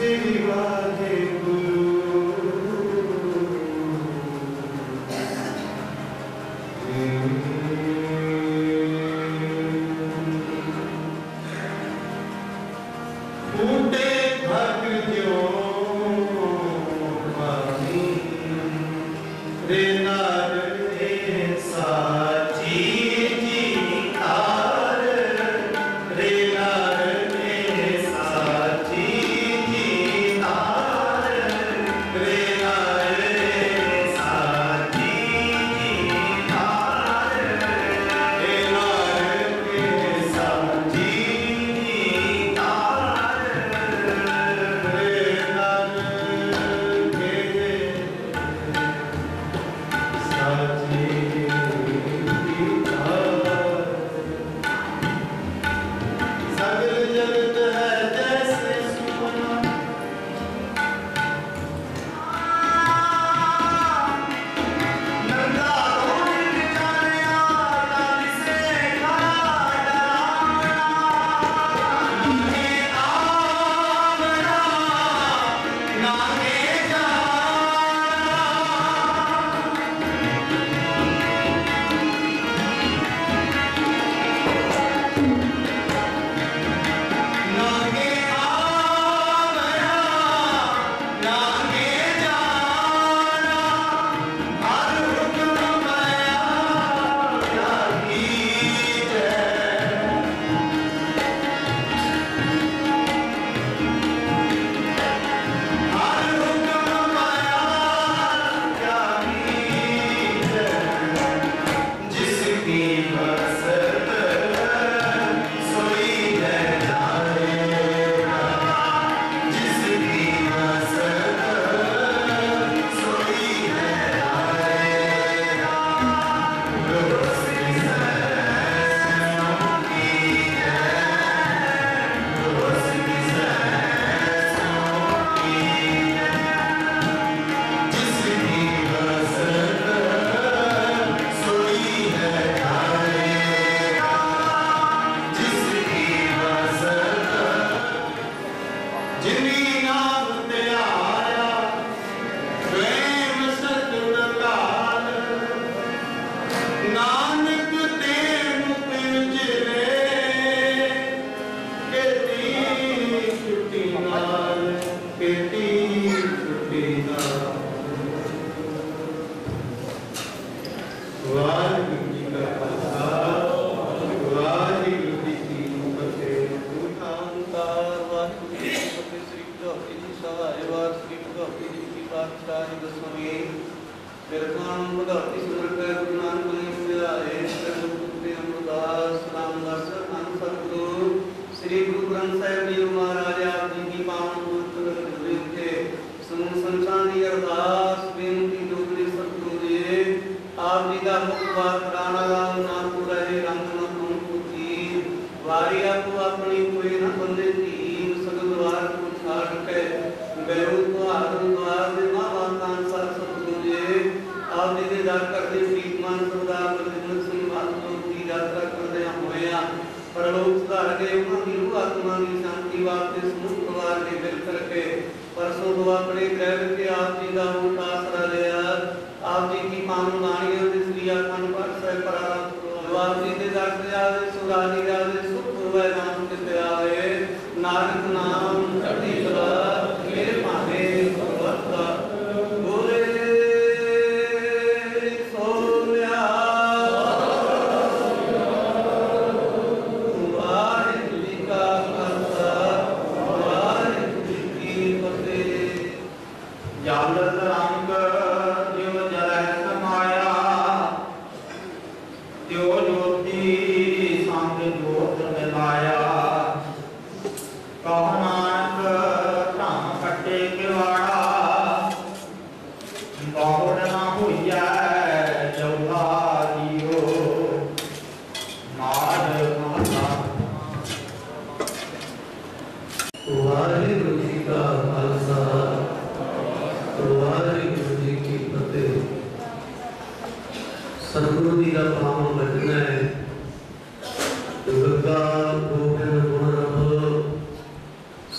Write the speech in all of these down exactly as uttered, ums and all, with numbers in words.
सास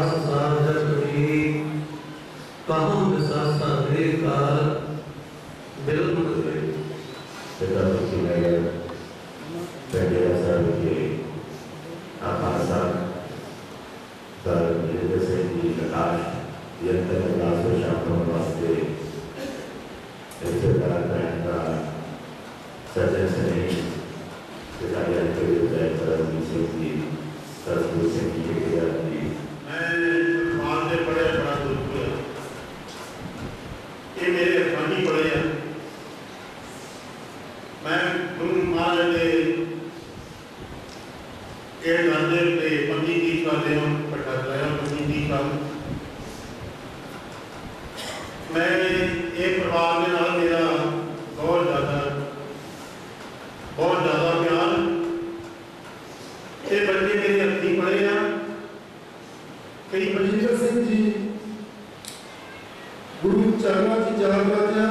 रास साजत हुई कहाँ विसासा दे काल दिल मुड़ गए। पिता तुलसी नगर पहले असर के आकार साथ सर वीरेंद्र सिंह जी प्रकाश यंत्र दासो शाम वास्ते रिश्तेदार बहन का सजन से नहीं पिता याद करिए जय सरस्वती सिंह जी सरस्वती सिंह जी के लिए जी मैं मान से पढ़े बड़ा दुख हुआ ये मेरे अफानी पढ़े हैं मैं गुरु महाराज ने के गाने पे पंजी की वाले हम पढ़ा लाया पंजी की का मैं एक परिवार के नाल मेरा बहुत ज़्यादा बहुत ज़्यादा प्यार ये बच्चे मेरे हथी पढ़े हैं कई बलजिंदर सिंह जी गुरु चरणों की जान राजा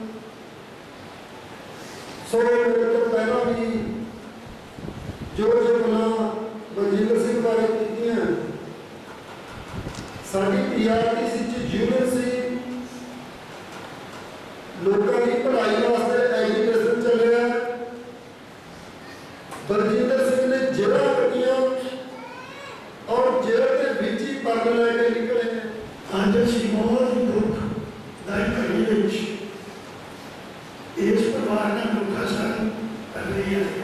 सो मेरे तो पहला भी जो जो बना बलजिंदर सिंह बारे की हैं साड़ी पीआरटीसी यूनियन से लोगों की पढ़ाई वास्ते एजुकेशन चले बलजिंदर सिंह ने जेल कटिया और जेल के बीच ही पग लेके निकले आज असीं बहुत दुखदाई घड़ी विच इस परिवार का दुखा सहन कर रही है।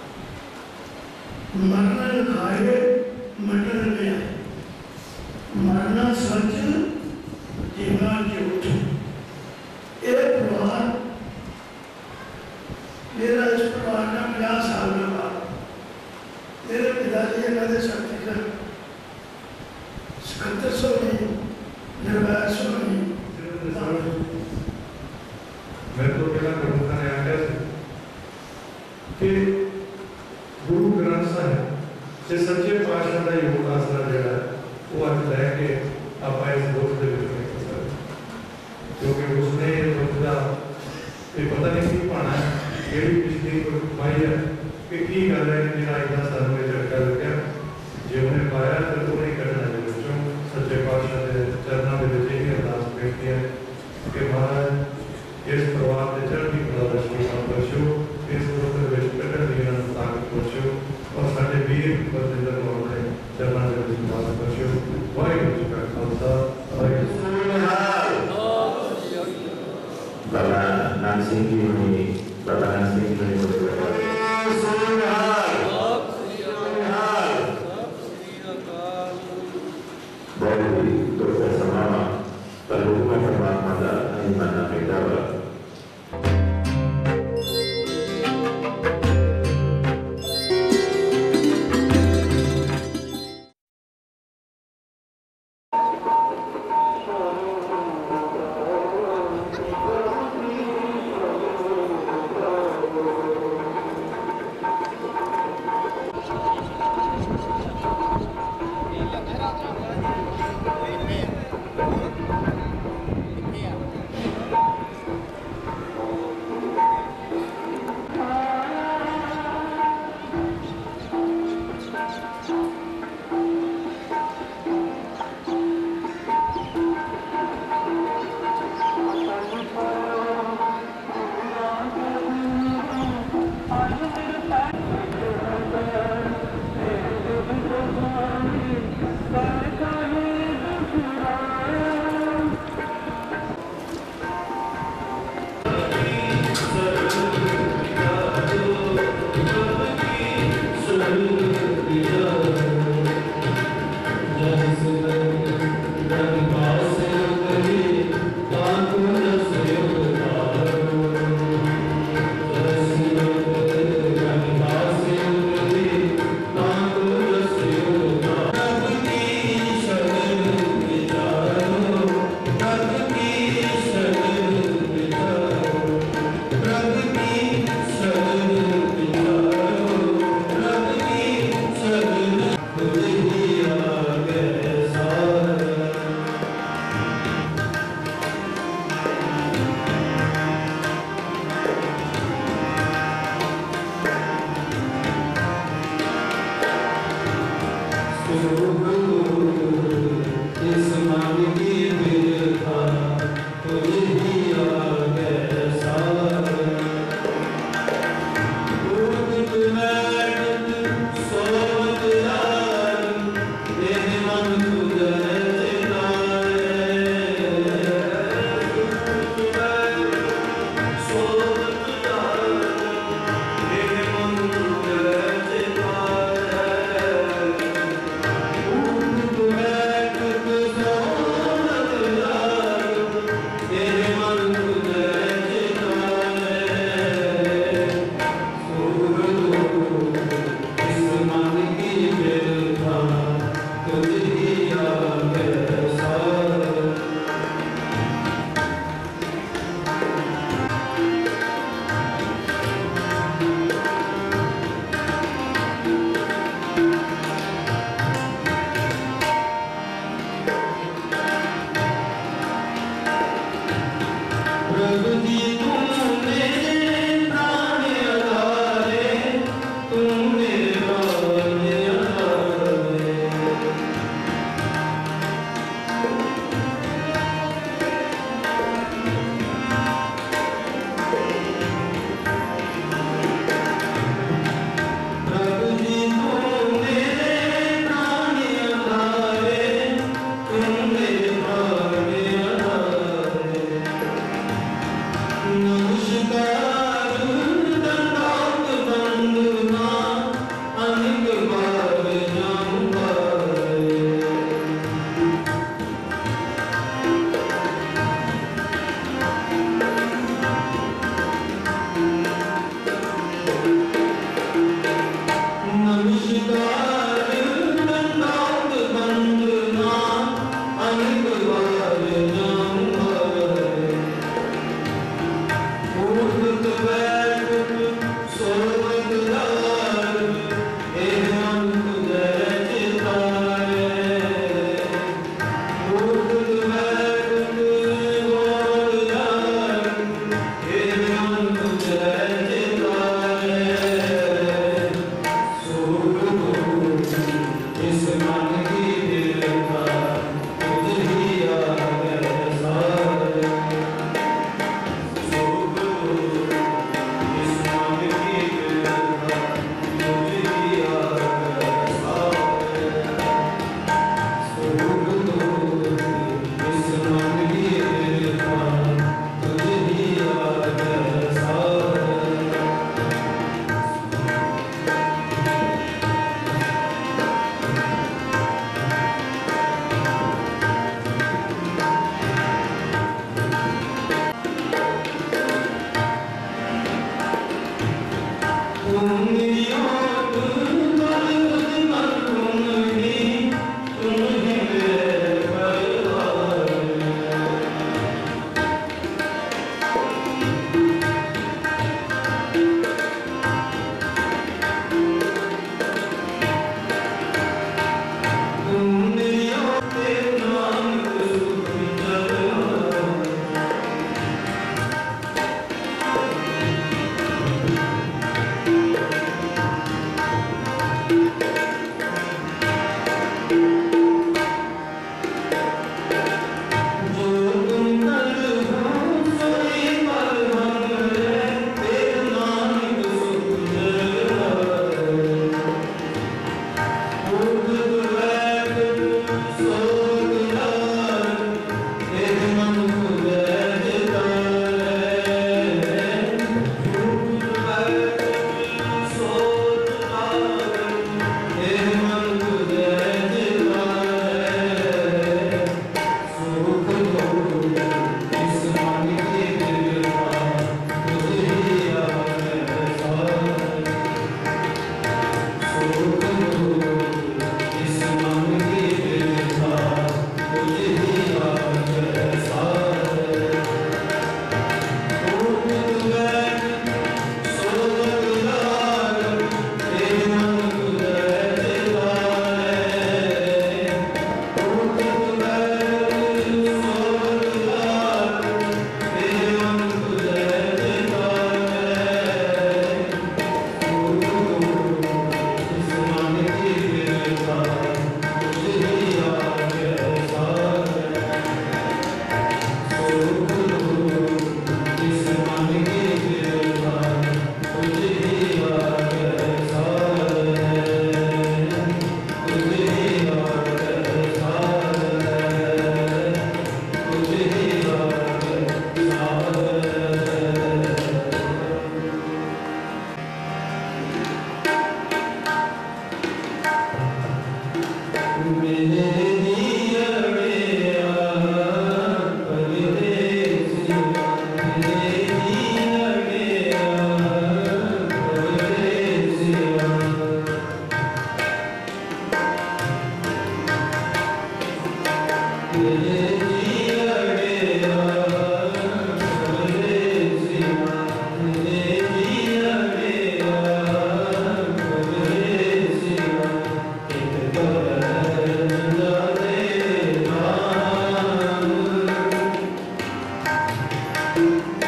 मरना लिखाए मंडल में मरना सच जीवना झूठ। ये परिवार मेरा इस परिवार का पचास साल का बाद मेरे पिताजी इन्होंने शक्ति कर सकत्तर सौ नहीं निर्भय सौ नहीं मैं तो पहला प्रमुख ने आख्या कि गुरु ग्रंथ साहिब से सच्चे पातशाह का योग आसरा जड़ा वो अज लैके आप इस दुख के विच नहीं कर सकते क्योंकि उसने दुख का पता नहीं की पाना है केड़ी पिछली कोई कमाई है कि की गल है जिहड़ा इतना सन में झटका लग्या जे उन्हें पाया तो उन्हें कढ़ना दे विचों सच्चे पातशाह के चरणों के विच यही अरदास बेनती है कि महाराज इस परिवार के चढ़ती कला का आशीर्वाद बख्शो इस दुख के कढ़न की इन्होंने ताकत बख्शो और साडे वीर बलजिंदर को अपने चरणों के विच ताकत बख्शो। वाहिगुरू जी का खालसा वाहिगुरू बाबा नाम सिंह जी ने बाबा नाम सिंह जी ने बहुत ही दुख का समामा पर हुक्म परमात्मा का नहीं मानना बेटा बा Thank you.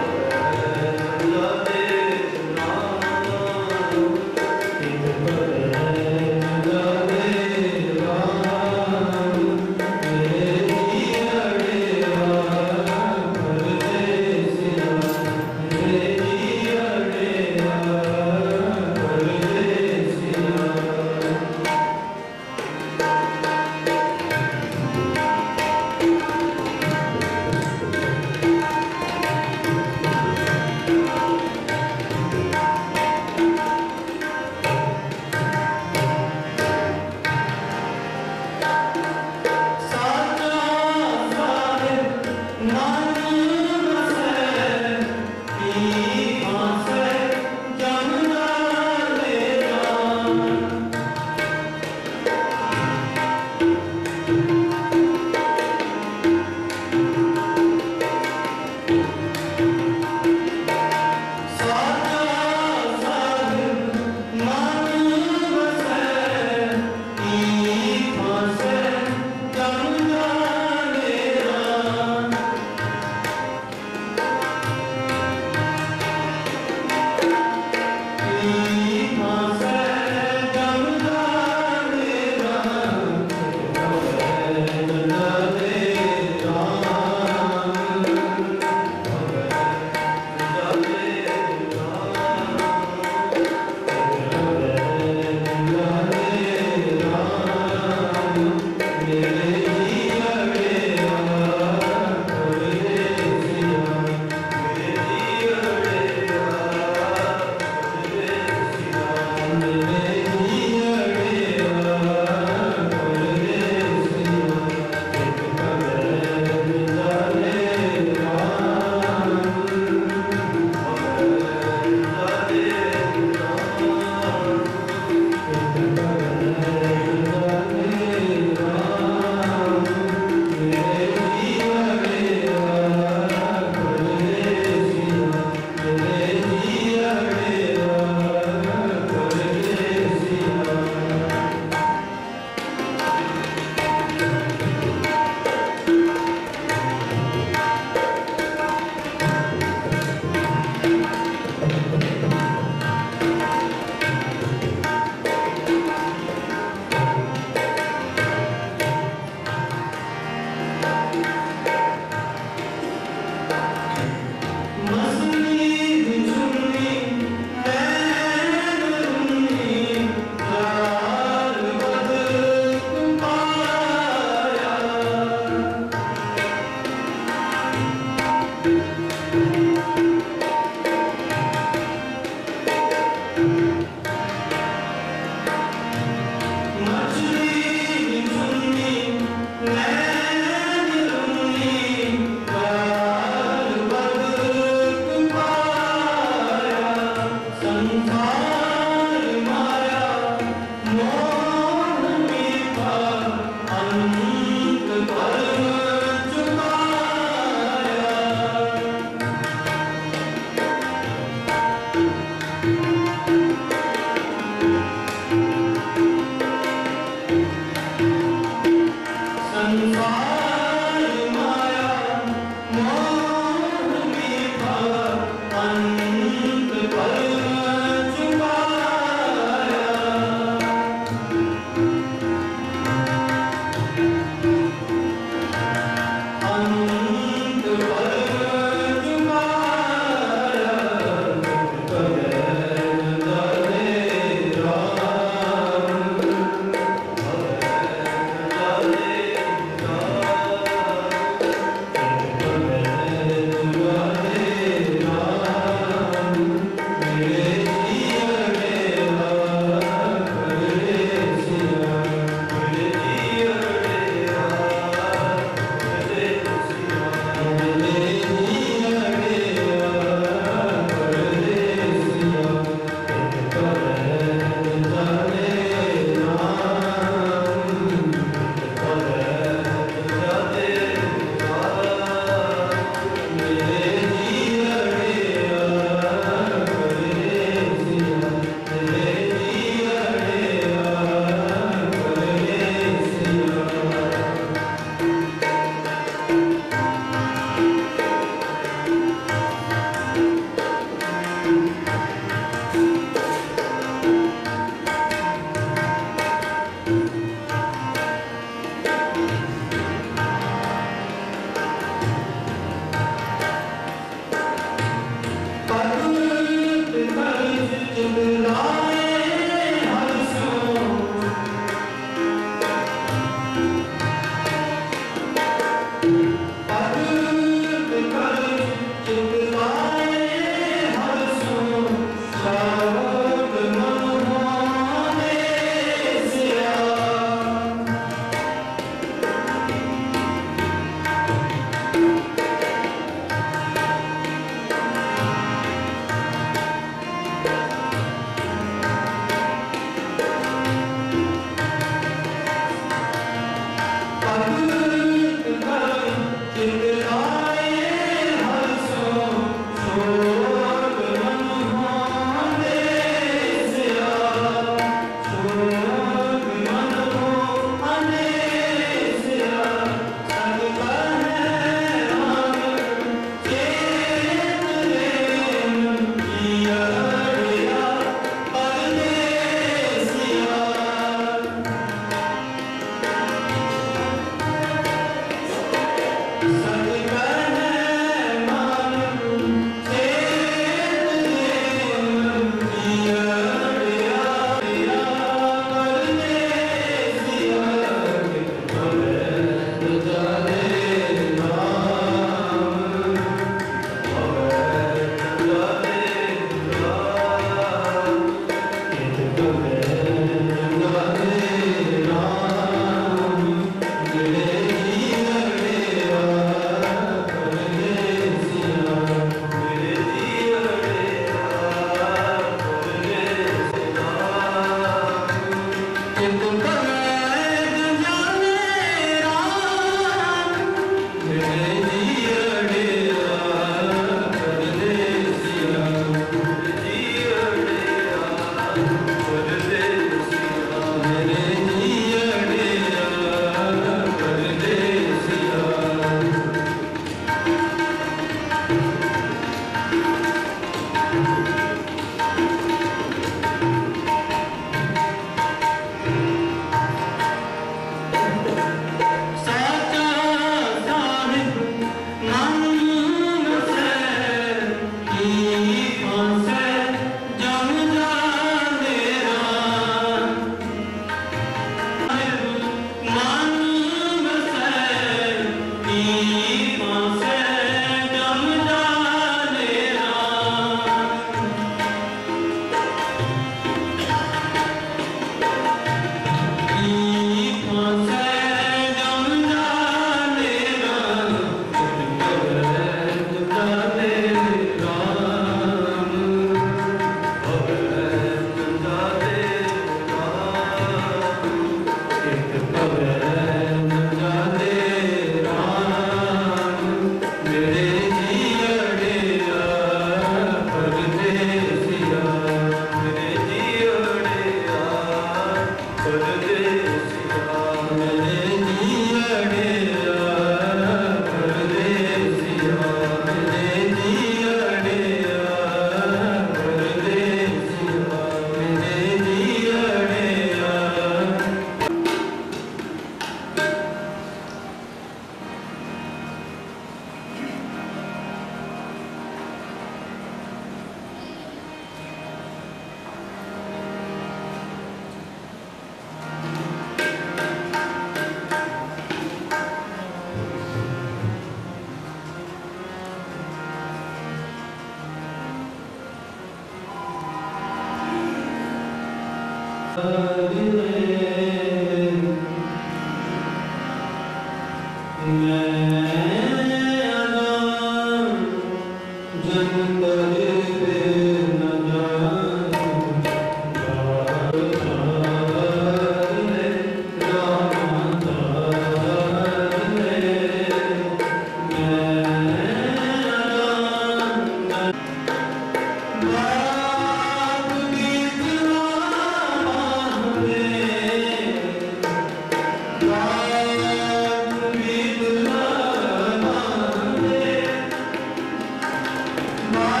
Bye.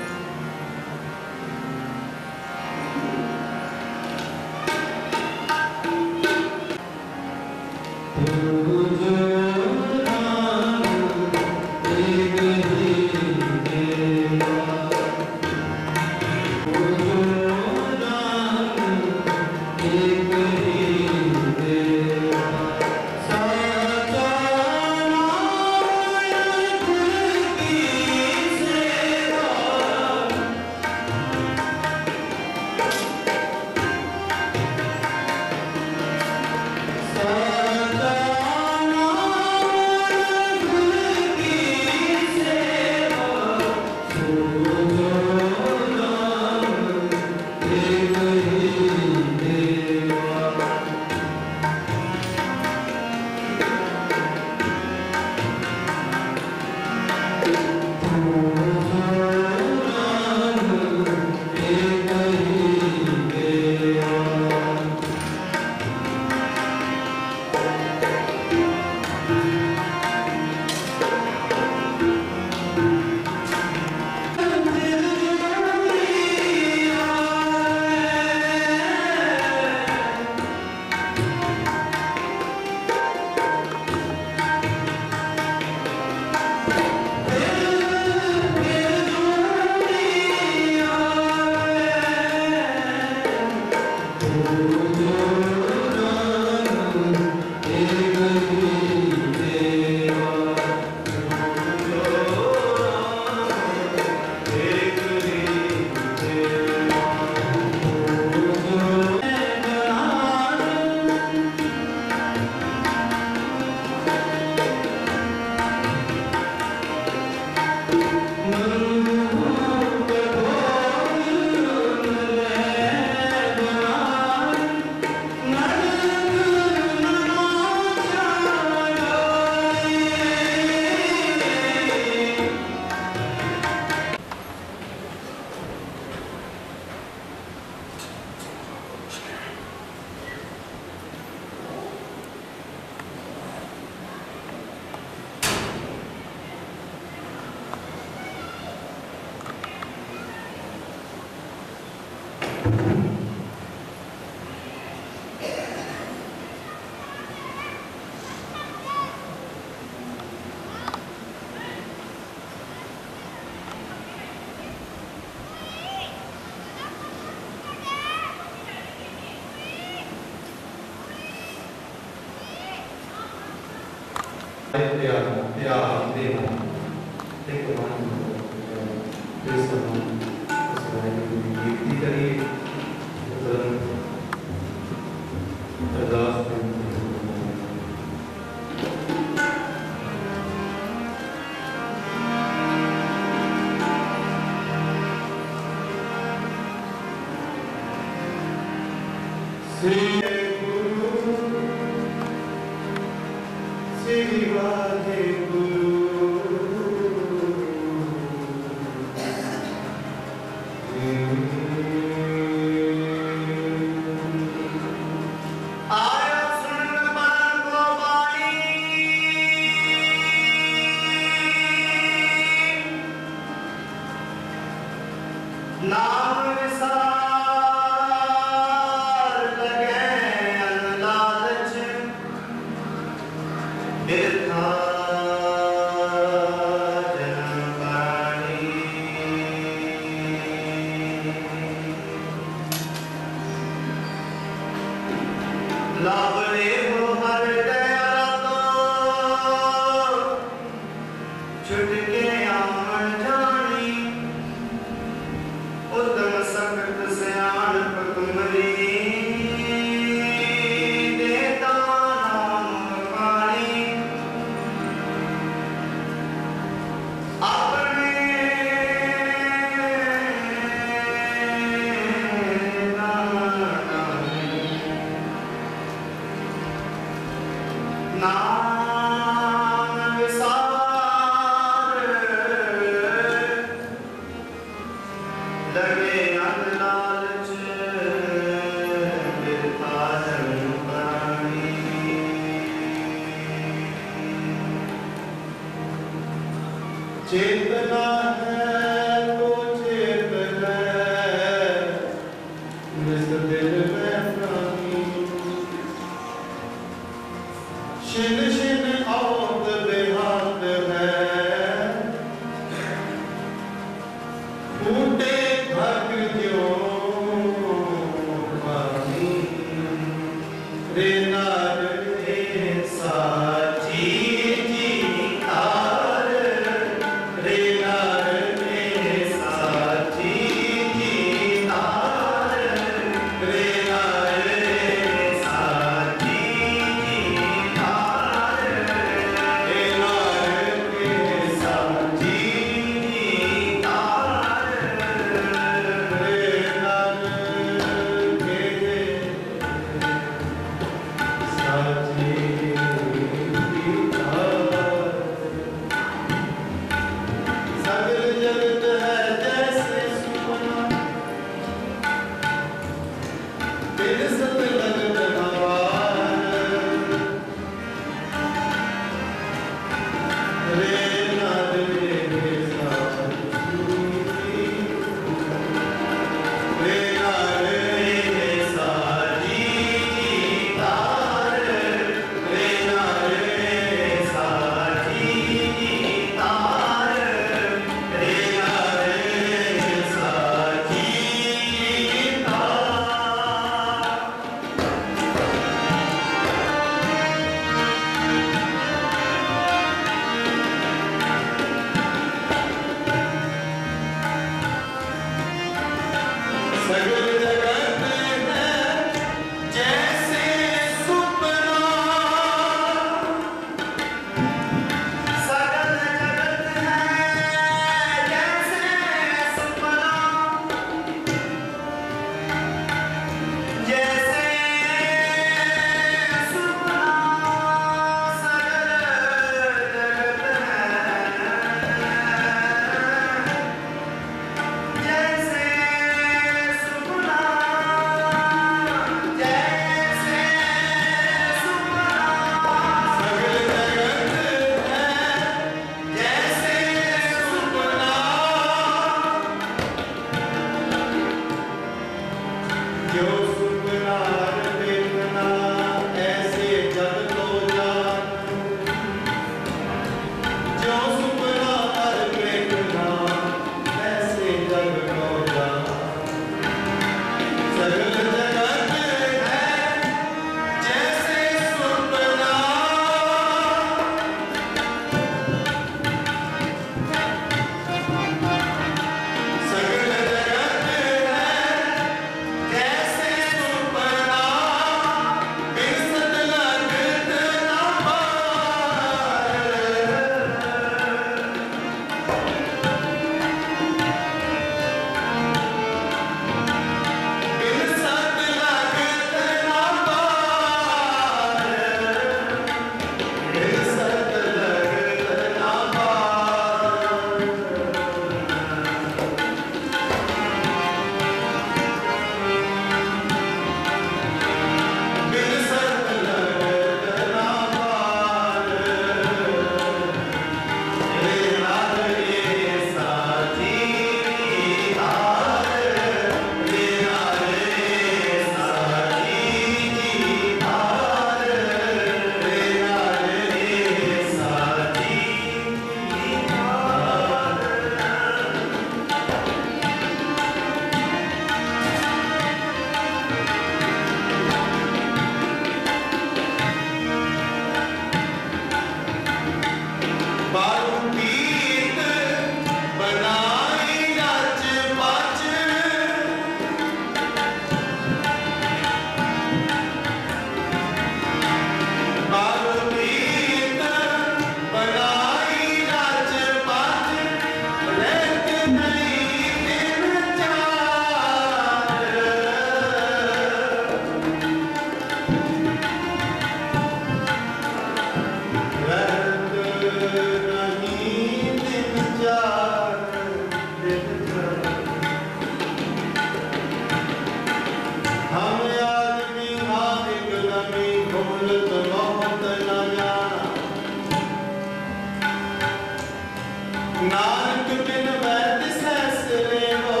नानक बिन वैद सहस लेवो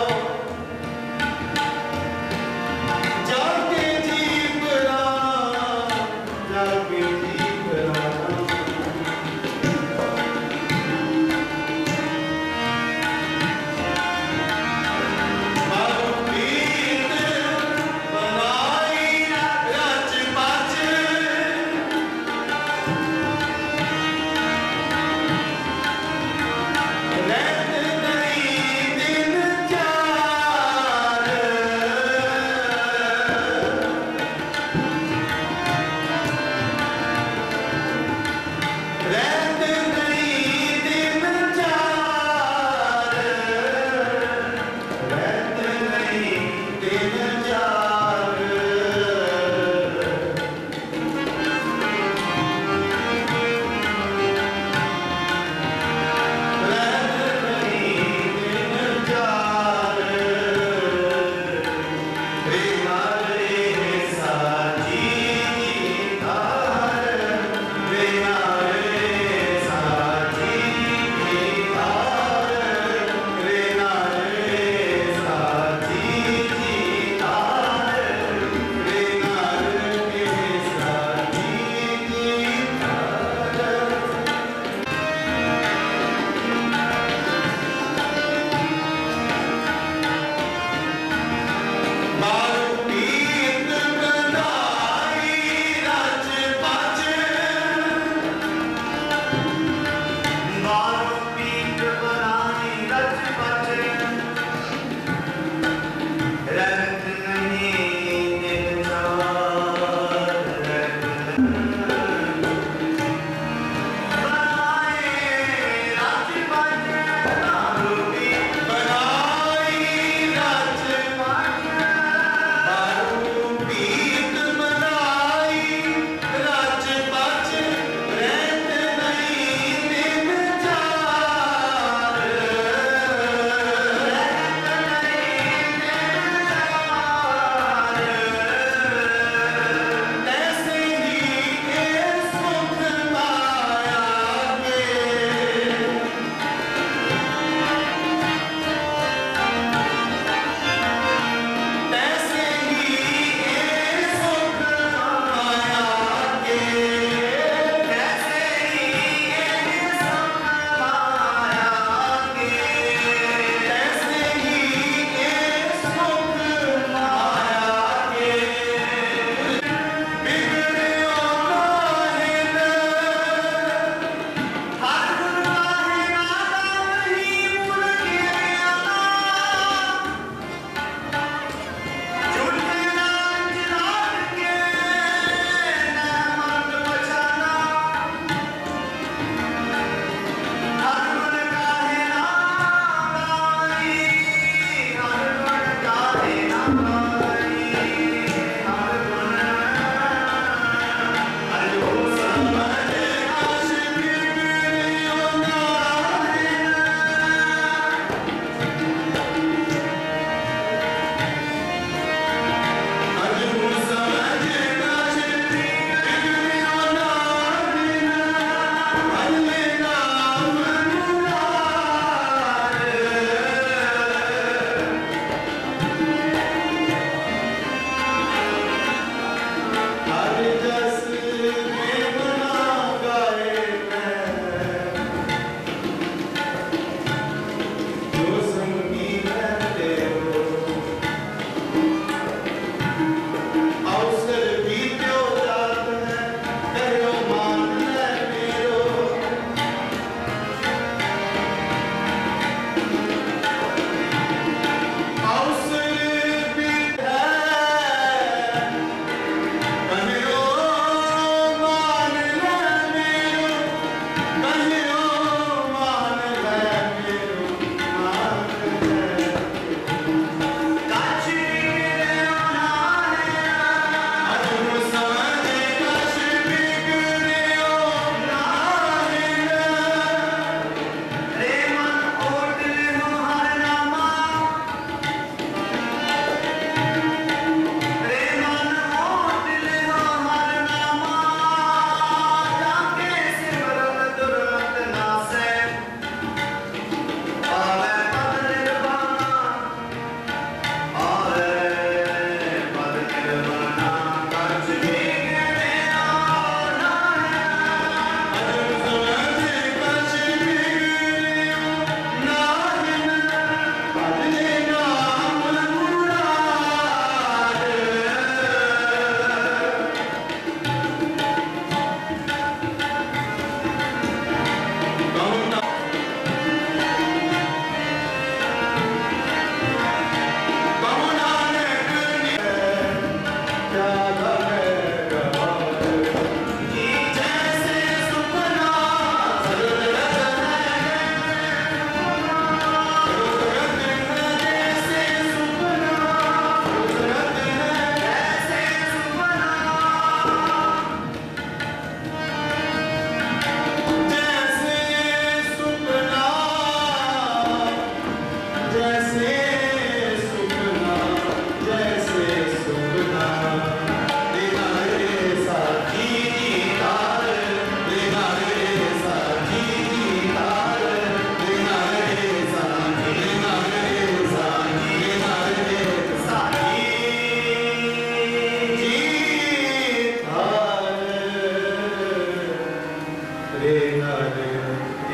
जाके जीव राणा जाके जीव राणा मरपीत बनाई रच बच रहत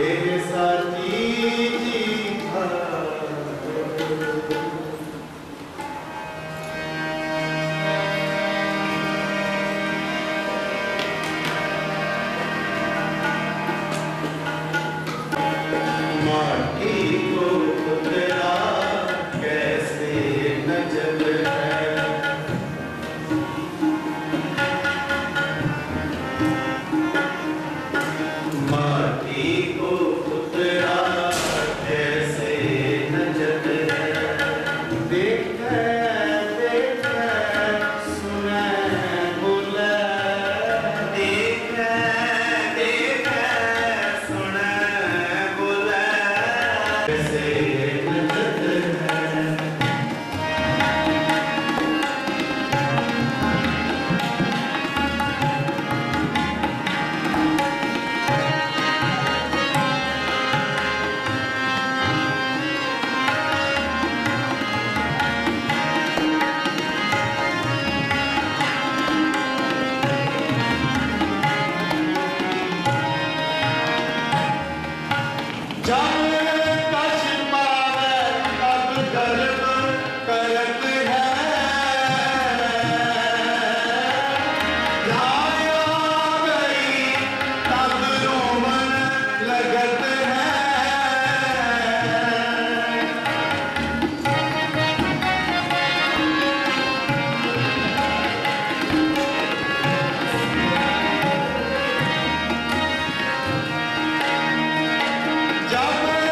जब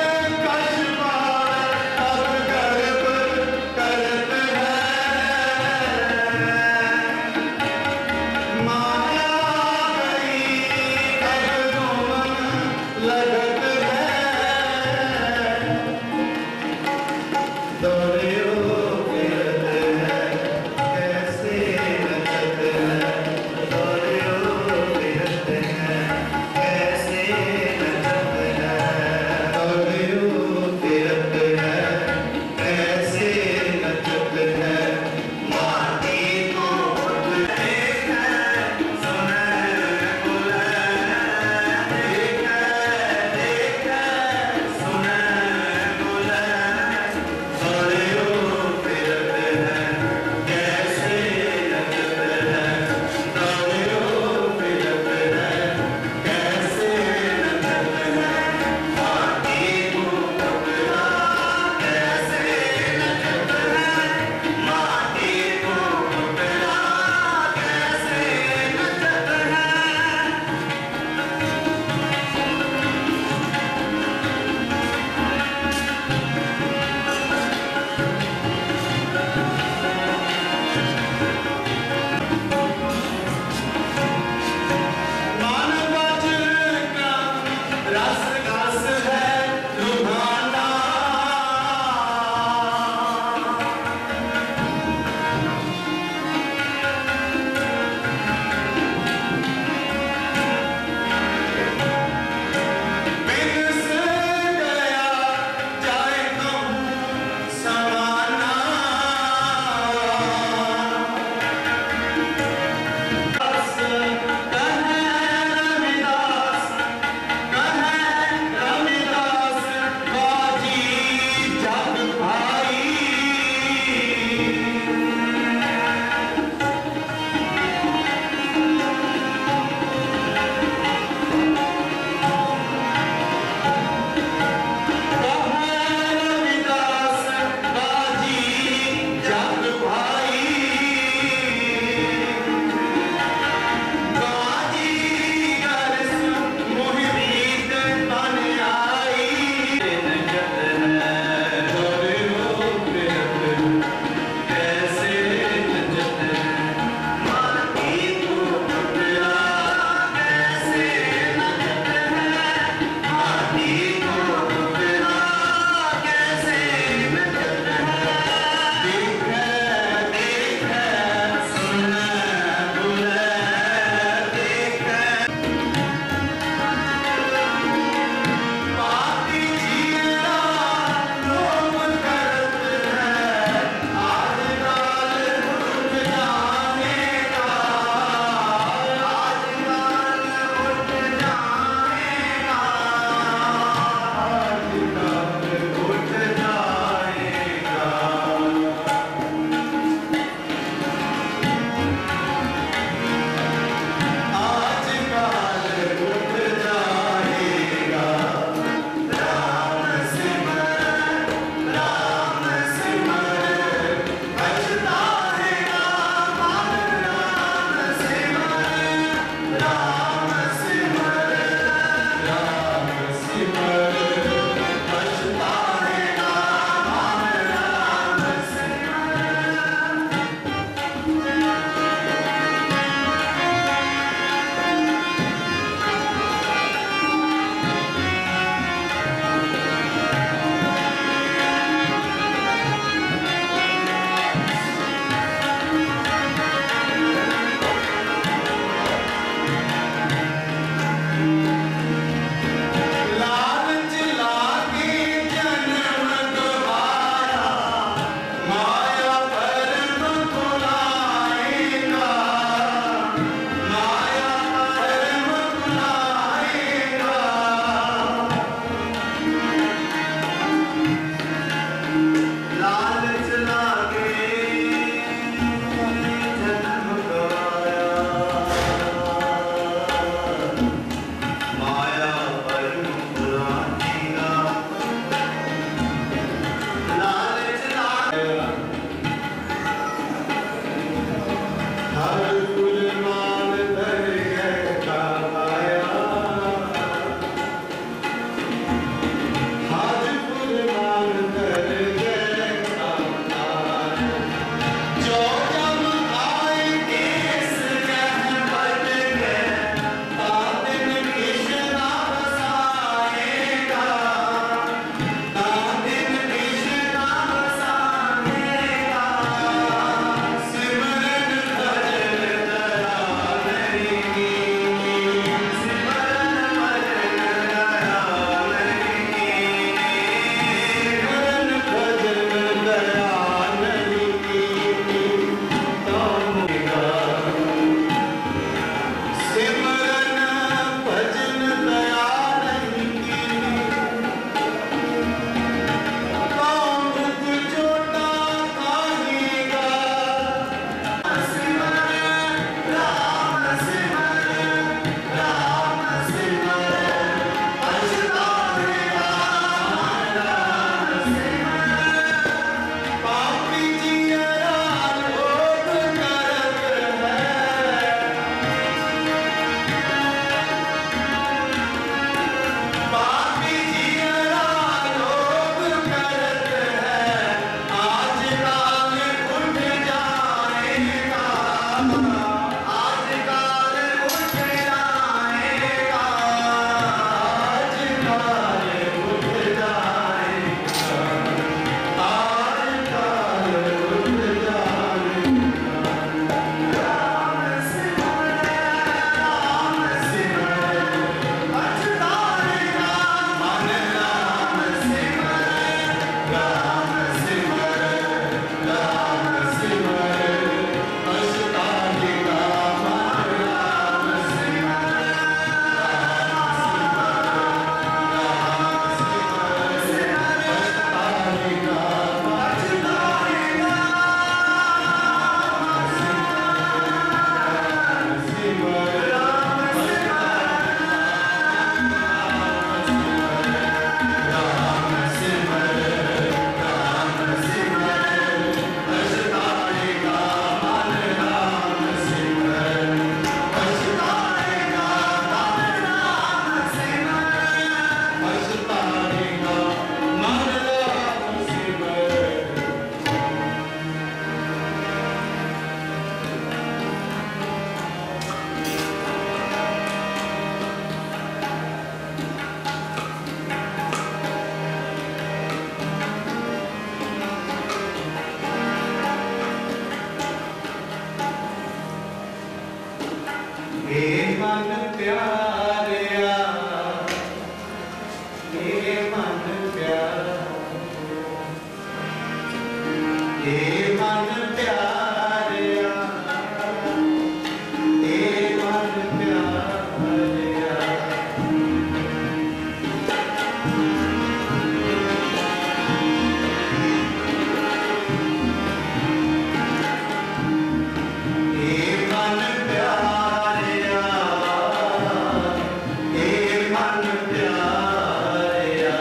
मन प्यारिया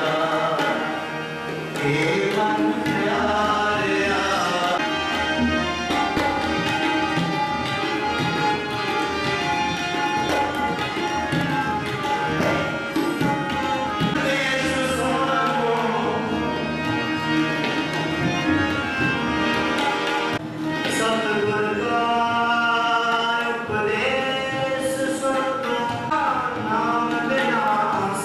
हे मन प्यारिया देश सुनो सतगुर का उपदेश सुनो नाम लेना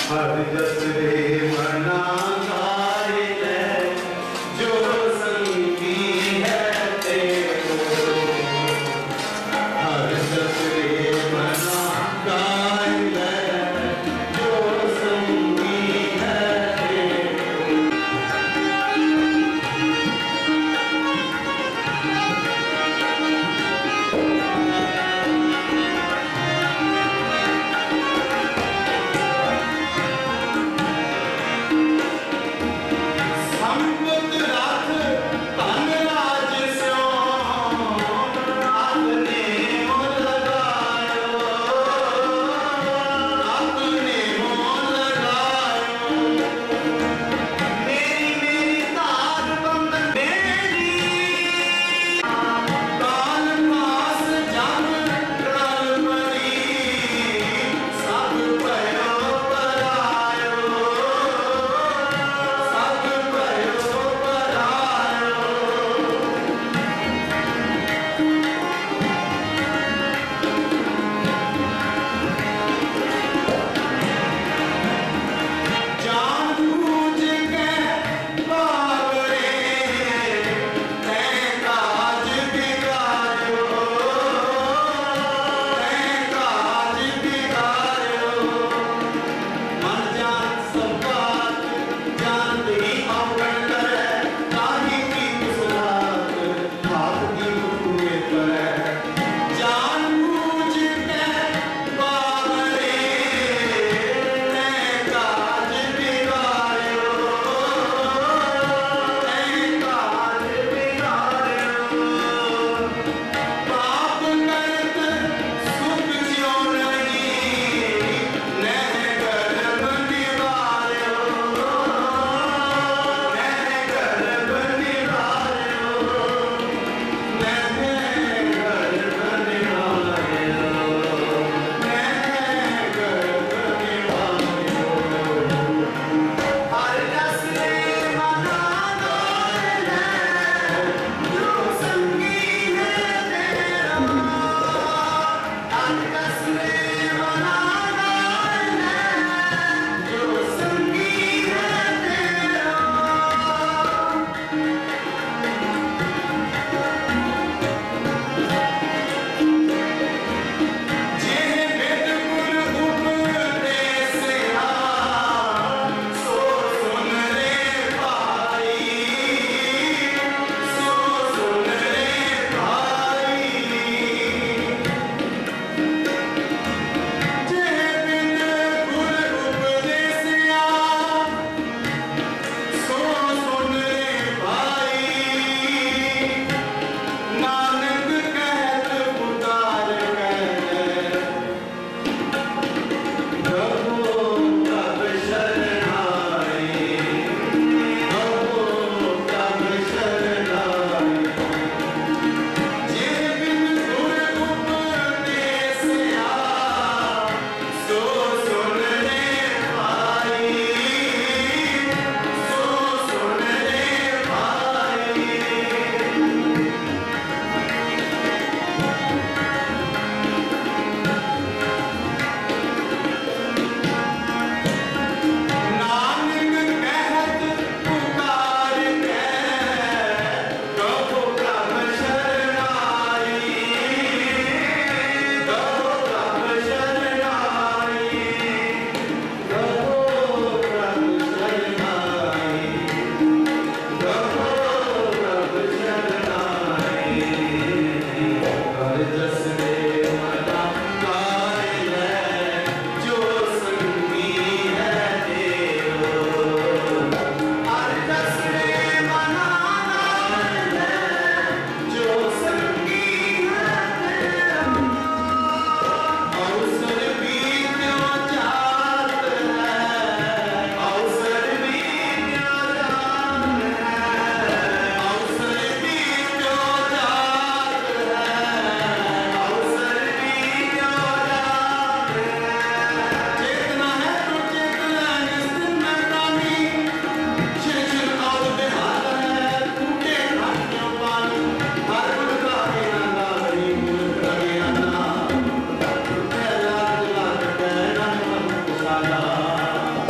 Sala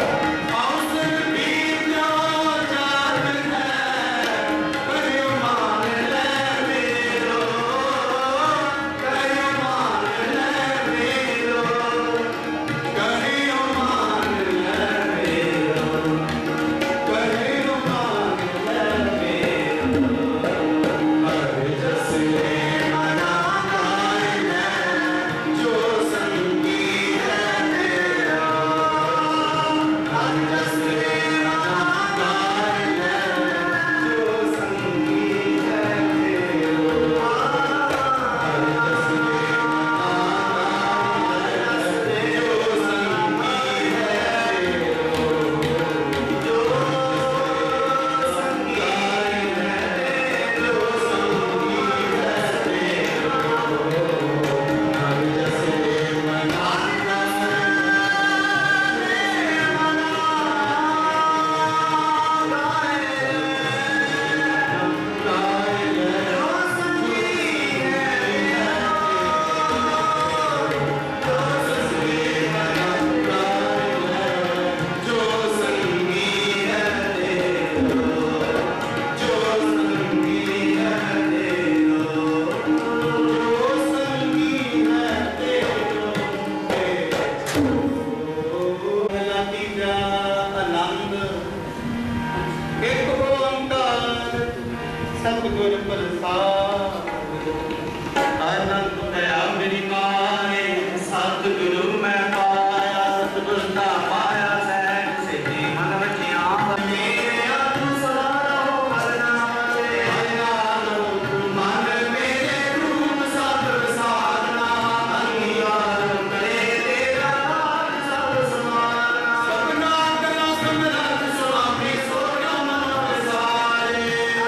सतगुर प्रसाद आनंद दया मेरी माए सतगुरु मैं पाया सतगुर का पाया सैन से जी मन बचिया मेरे आत्म सदा रहो मरना वाले मन मेरे रूप सब साधना अंगीकार करे तेरा नाम सब समाना सपना कला समरथ स्वामी सोना मन विसारे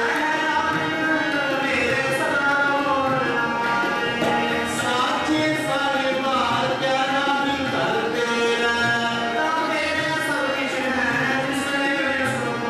मेरे सदा साचे सारे बात क्या नाम करते रहता मेरे सब कुछ है जिसने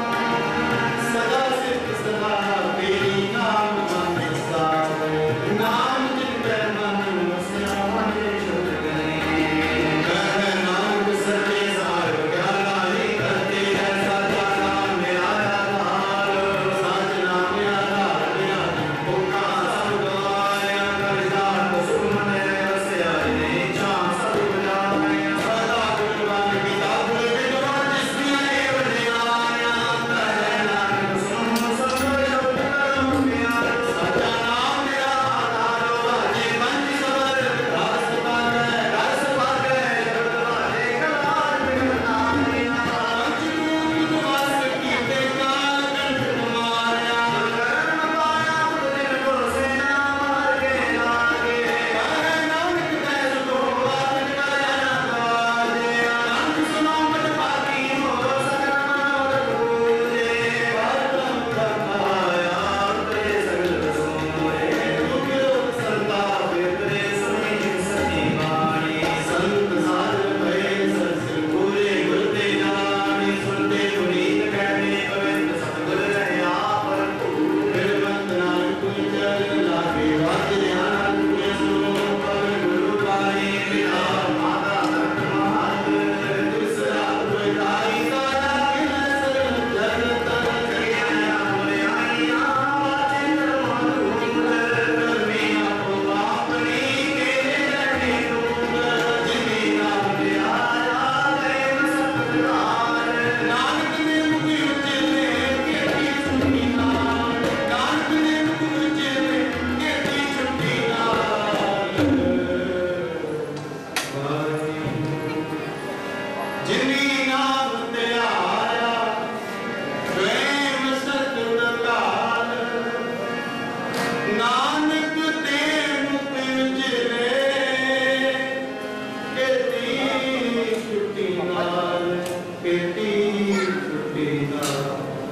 सदा सिर्फ सदा तेरी नाम मन सारे नाम जिन पर मन वसना मन छुट गए कह नाम सच्चे सार क्या लाई करते हैं सदा नाम मेरा आधार सच नाम मेरा आधार बिना भूखा सब गवाया करदार सुमन रस आए चां सब बुझाए सदा गुणवान किताब विद्वान जिसने बने आया कह नाम सुन सब शब्द करम प्यार सच्चा नाम मेरा आधार वाजे पंच सबर रस पागे रस पागे जगत वाले कलार बिना मेरा पंच रूप वास कीते काल कंठ माया करण पाया दिन को सेना मार के लागे कह नानक तैस को बात कराया गाजे अंत सुनो मत पाकी हो सकल मनोरथ पूजे परम ब्रह्माया तेरे सगल सोए दुख रोग संताप तेरे सुनी सती वाणी संत साध भय सरसिल पूरे गुर ते जानी सुनते पुनीत कहने पवित्र सतगुर रहे आप बिरमत नानक कुल चल लागे वाज ध्यान कुल सुनो पवन गुरु पाए बिना माता तक महात दूसरा बुझाई सादा किन सरल जल तन करिया बोले आईया चिंद्र मधुर करमी आपो अपनी के रहे दूर जिनी नाम आया देव सतनार नानक ने मुख उचले केती छुट्टी नाल नानक ने मुख उचले केती छुट्टी नाल जिनी नाम ते आया प्रेम सतगुर काल नानक ते मुख उजले केती छुट्टी नाल केती छुट्टी नाल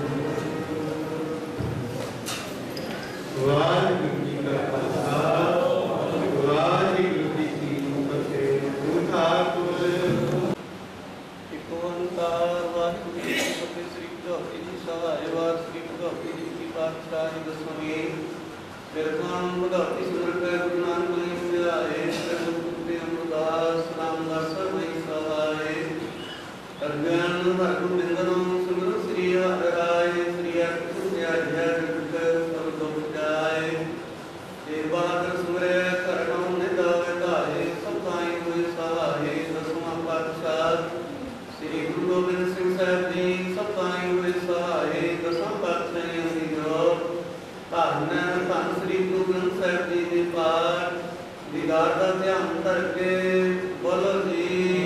वाहिगुरू जी का खालसा वाहिगुरू जी की फतेह गुरु ठाकुर ਇੱਕ ਓੰਕਾਰ ਵਾਹਿਗੁਰੂ ਜੀ ਕੀ ਫਤਿਹ। ਸ੍ਰੀ ਗੁਰੂ ਗ੍ਰੰਥ ਜੀ ਸਾਹਿਬ ਵਾਰ ਸ੍ਰੀ ਗੁਰੂ ਗ੍ਰੰਥ ਜੀ ਕੀ ਪਾਤਸ਼ਾਹੀ ਦਸਵੀਂ ਬਿਰਖਾਨ ਭਗਵਤੀ ਸਿਮਰ ਕੈ ਗੁਰੂ ਨਾਨਕ ਦੇਵ ਧਿਆਏ ਸ੍ਰੀ ਗੁਰੂ ਤੇ ਅਮਰਦਾਸ ਰਾਮਦਾਸ ਸਰਵਈ ਸਹਾਏ ਅਰਗਨ ਹਰਿ ਬਿੰਦਨੋ ਸਿਮਰ ਸ੍ਰੀ ਹਰਿ ਰਾਏ ਸ੍ਰੀ ਹਰਿ ਧਿਆਇਆ ਜਗਤ ਸਭ ਦੁਖ ਜਾਏ ਜੇ ਬਾਦਰ ਸੁਮਰੇ ਕਰਨੋ ਨਿਦਾਵੇ ਧਾਏ ਸਭ ਤਾਈ ਹੋਏ ਸਹਾਏ ਦਸਵਾਂ ਪਾਤਸ਼ਾਹ ਸ੍ਰੀ ਗੁਰੂ ਗੋਬਿੰਦ ਸਿੰਘ ਸਾਹਿਬ ਜੀ ਸਭ ਤਾਈ ਹੋਏ ਸਹਾਏ ਦਸਾਂ ਪਾਤਸ਼ਾਹੀਆਂ ਦੀ ਜੋਤ ਧੰਨ ਧੰਨ ਸ੍ਰੀ ਗੁਰੂ ਗ੍ਰੰਥ ਸਾਹਿਬ ਜੀ ਦੇ ਪਾਠ ਦੀਦਾਰ ਦਾ ਧਿਆਨ ਕਰਕੇ ਬੋਲੋ ਜੀ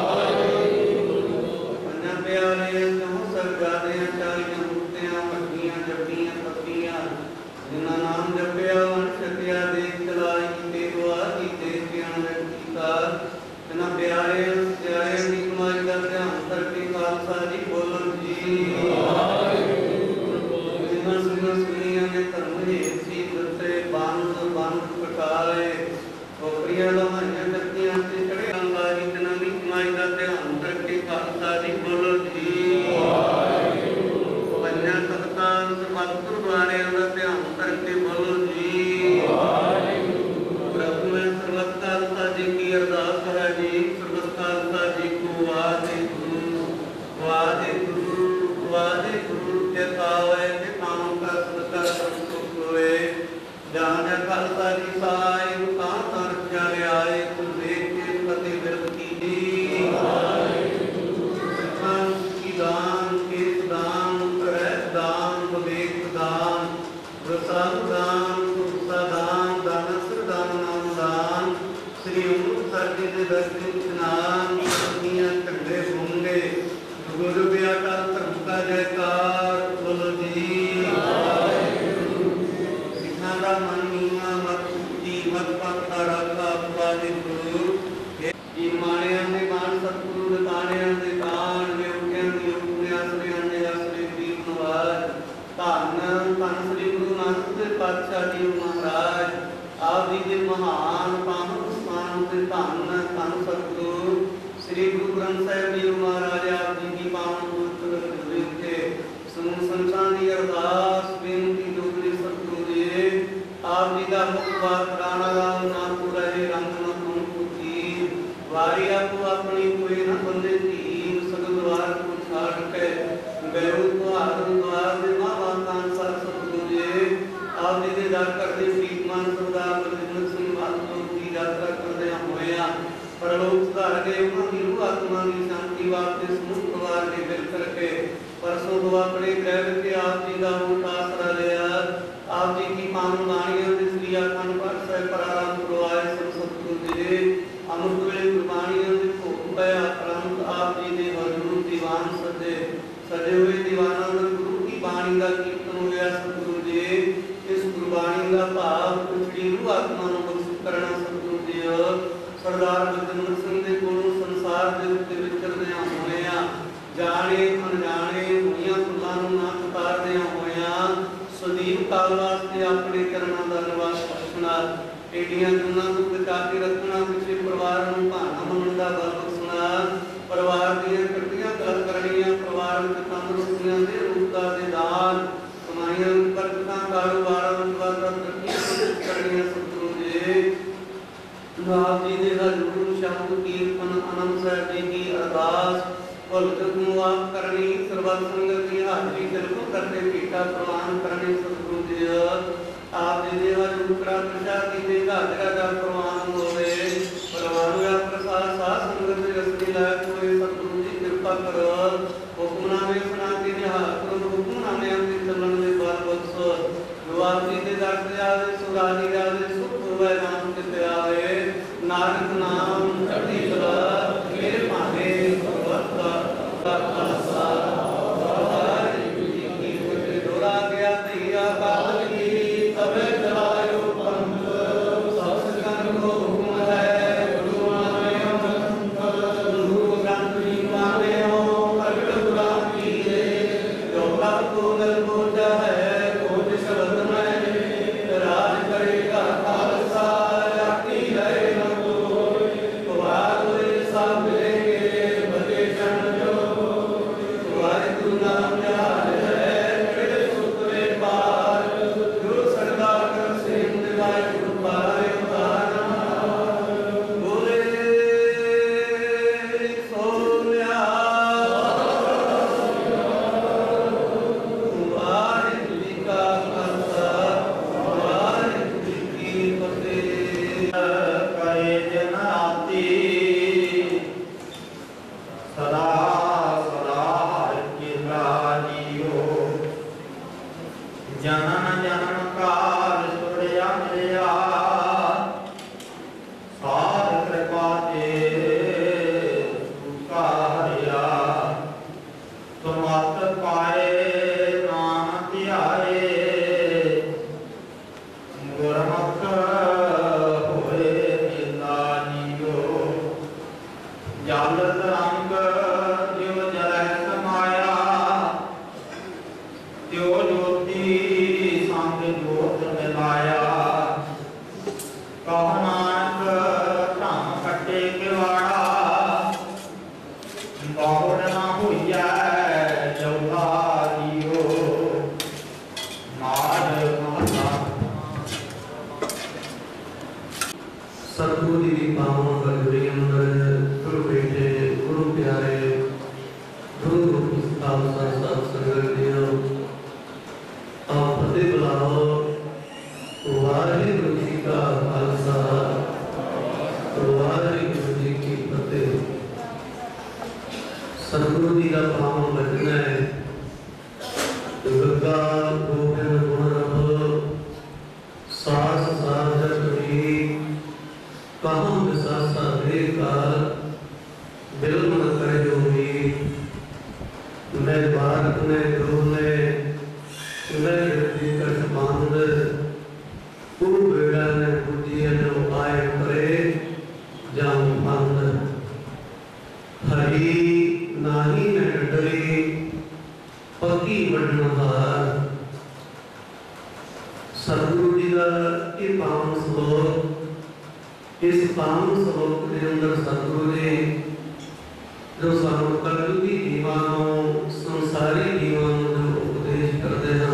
ਪੰਜਾਂ ਪਿਆਰਿਆਂ ਚੋਂ ਸਰਗਾਦਿਆਂ ਚਾਲੀਆਂ ਮੁਕਤਿਆਂ ਮੱਠੀਆਂ ਜੱਟੀਆਂ ਪੱਤੀਆਂ ਜਿਨ੍ਹਾਂ ਨਾਮ ਜਪਿਆ ਵੰਡ ਛਕਿਆ ਦੇਖ ਚਲਾਈ ਤੇ ਦੁਆ ਕੀਤੇ ਗਿਆਨ ਕੀਤਾ ਇਹਨਾਂ ਪਿਆਰਿਆਂ ਪਿਆਰਿਆਂ ਦੀ ਕਮਾਈ ਦਾ ਧਿਆਨ ਕਰਕੇ ਖਾਲਸਾ ਜੀ ਬੋਲੋ ਜੀ ਜਿਨ੍ਹਾਂ ਸੁਣੀਆਂ ਸੁਣੀਆਂ ਨੇ ਧਰਮ ਹੇਤ ਸੀ ਦੱਸੇ ਬੰਦ ਬੰਦ ਪਟਾਲੇ ਖੋਪਰੀਆਂ ਲਵਾਈਆਂ ਜੱਟੀਆਂ ਤੇ ਚੜੇ ਅੰਗਾਰੀ ਜਿਨ੍ਹਾਂ ਦੀ ਕਮਾਈ ਦਾ ਧਿਆਨ ਕਰਕੇ ਖਾਲਸਾ ਜੀ ਬੋਲੋ ਜੀ ਪੰਜਾਂ ਤਖਤਾਂ ਸਬਤ ਗੁਰਦੁਆਰਿਆਂ ਦਾ ਧਿਆਨ ਕਰਕੇ ਬੋਲੋ ਜੀ ਪ੍ਰਭੂ ਮੈਂ ਸਰਬਤ ਖਾਲਸਾ ਜੀ ਕੀ ਅਰਦਾਸ ਹੈ ਜੀ ਸਰਬਤ ਖਾਲਸਾ ਜੀ ਕੋ ਵਾਹਿਗੁਰੂ ਵਾਹਿਗੁਰੂ ਵਾਹਿਗੁਰੂ ਕੇ ਪਾਵੇ ਤੇ ਕਾਮ ਕਾ ਸਦਕਾ ਸੁਖ ਹੋਏ ਜਾਂ ਜਾਂ ਖਾਲਸਾ ਜੀ ਸਾਈ ਤਾਂ ਤਰ ਜਾਰੇ ਆਏ ਤੁਮ ਦੇਖ ਕੇ ਫਤਿਹ ਬਿਰਤੀ ਜੀ ਵਾਹਿਗੁਰੂ ਕੀ ਦਾਨ ਕੇ ਦਾਨ ਕਰੈ ਦਾਨ ਵਿਵੇਕ ਦਾਨ ਰਸਾ श्री गुरु ग्रंथ साहिब जी महाराज आप जी की पावन पवित्र हजूरी के समूह संसार की अरदास बेनती जोगरी सतगुरु जी आप जी का मुखबार कराना राम नाम पूरा है रंग न तुम पूछी वारी आपको अपनी कोई न बंदे तीन सगल द्वार को छाड़ के बैरू को आदर द्वार दे मां वाकान सर सतगुरु जी आप जी दे दार करते प्रीतमान सरदार बलजिंदर सिंह माधव की यात्रा करते होया परलोक सुधार के उन्होंने रूह आत्मा की शांति वास्ते समूह परिवार के मिल करके परसों दो अपने ग्रह के आप जी का ऊट आसरा लिया आप जी की पावन वाणियों से श्री अखंड पाठ साहिब प्रारंभ करवाए सब सतगुरु जी अमृत वेले गुरबाणियों से भोग पाया परंतु आप जी ने हजूर दीवान सजे सजे हुए दीवानों ने गुरु की वाणी का कीर्तन होया सतगुरु जी इस गुरबाणी का भाव श्री रूह आत्मा को बख्श करना सतगुरु जी सरदार बलजिंदर सिंह दे कोलों संसार दे उत्ते विचरदे होया जाने अनजाने होइयां भुल्लां नूं ना उतारदे होया सदीव काल वास्ते अपने चरणां दा निवास बख्शना एडियां जुन्नां नूं बचा के रखना पिछले परिवार नूं भाना मनण दा बल बख्शना परिवार दीयां कट्टियां गल करनियां परिवार विच तंदुरुस्तियां दे रूप दा दे दान कमाईयां बरकतां कारोबारां विच वाधा तरक्कीआं करनियां सतगुरु जी आप जी ने हजूर शब्द कीर्तन आनंद साहिब जी की अरदास भगत मुआफ करनी सर्वत संगत की हाजरी बिल्कुल करते पीठा प्रवान करने सतगुरु जी आप जी ने हजूर करा प्रसाद की दे हाजरा का प्रवान होवे परवान या प्रसाद साथ संगत के रसनी लायक होए सतगुरु जी कृपा करो हुक्मनामे सुना के निहार करो हुक्मनामे अंतिम चलन में बाल बख्शो जो आप जी के दर से आवे सुरानी आवे सुख होवे नाम के आवे नानक नाम चढ़ती कला मेरे भाने भगवत का खालसा वाहिगुरू जी की फतेह डोरा गया तैया काल की तबे चलायो पंथ सब सिखन को हुक्म है गुरु माने गुरु ग्रंथ जी माने हो प्रगट पुराण की रे जो कब को नल बोझा है खोज शब्द में राज करेगा खालसा जाती है सतगुरु जी की पावन हजूरी अंदर गुरु बेटे गुरु प्यारे गुरु रूप खालसा साध संगत जीओ आप फतेह बुलाओ वाहिगुरू जी का खालसा वाहिगुरू जी की फतेह। सतगुरु जी का पावन वचन है दुर्गा गोविंद गुण रहो सास साध करी कहाँ विसासा दे काल दिल मन करे जो भी मैं भारत में गुरु ने मैं हृदय कर समान तू बेड़ा ने बुद्धि जो आए करे जाऊं बंद हरी नाही मैं डरी पकी बढ़नहार। सतगुरु जी का ये पावन श्लोक इस पावन श्लोक के अंदर सतगुरु जी जो सानू कलयुगी जीवां नूं संसारी जीवां नूं जो उपदेश करते हैं।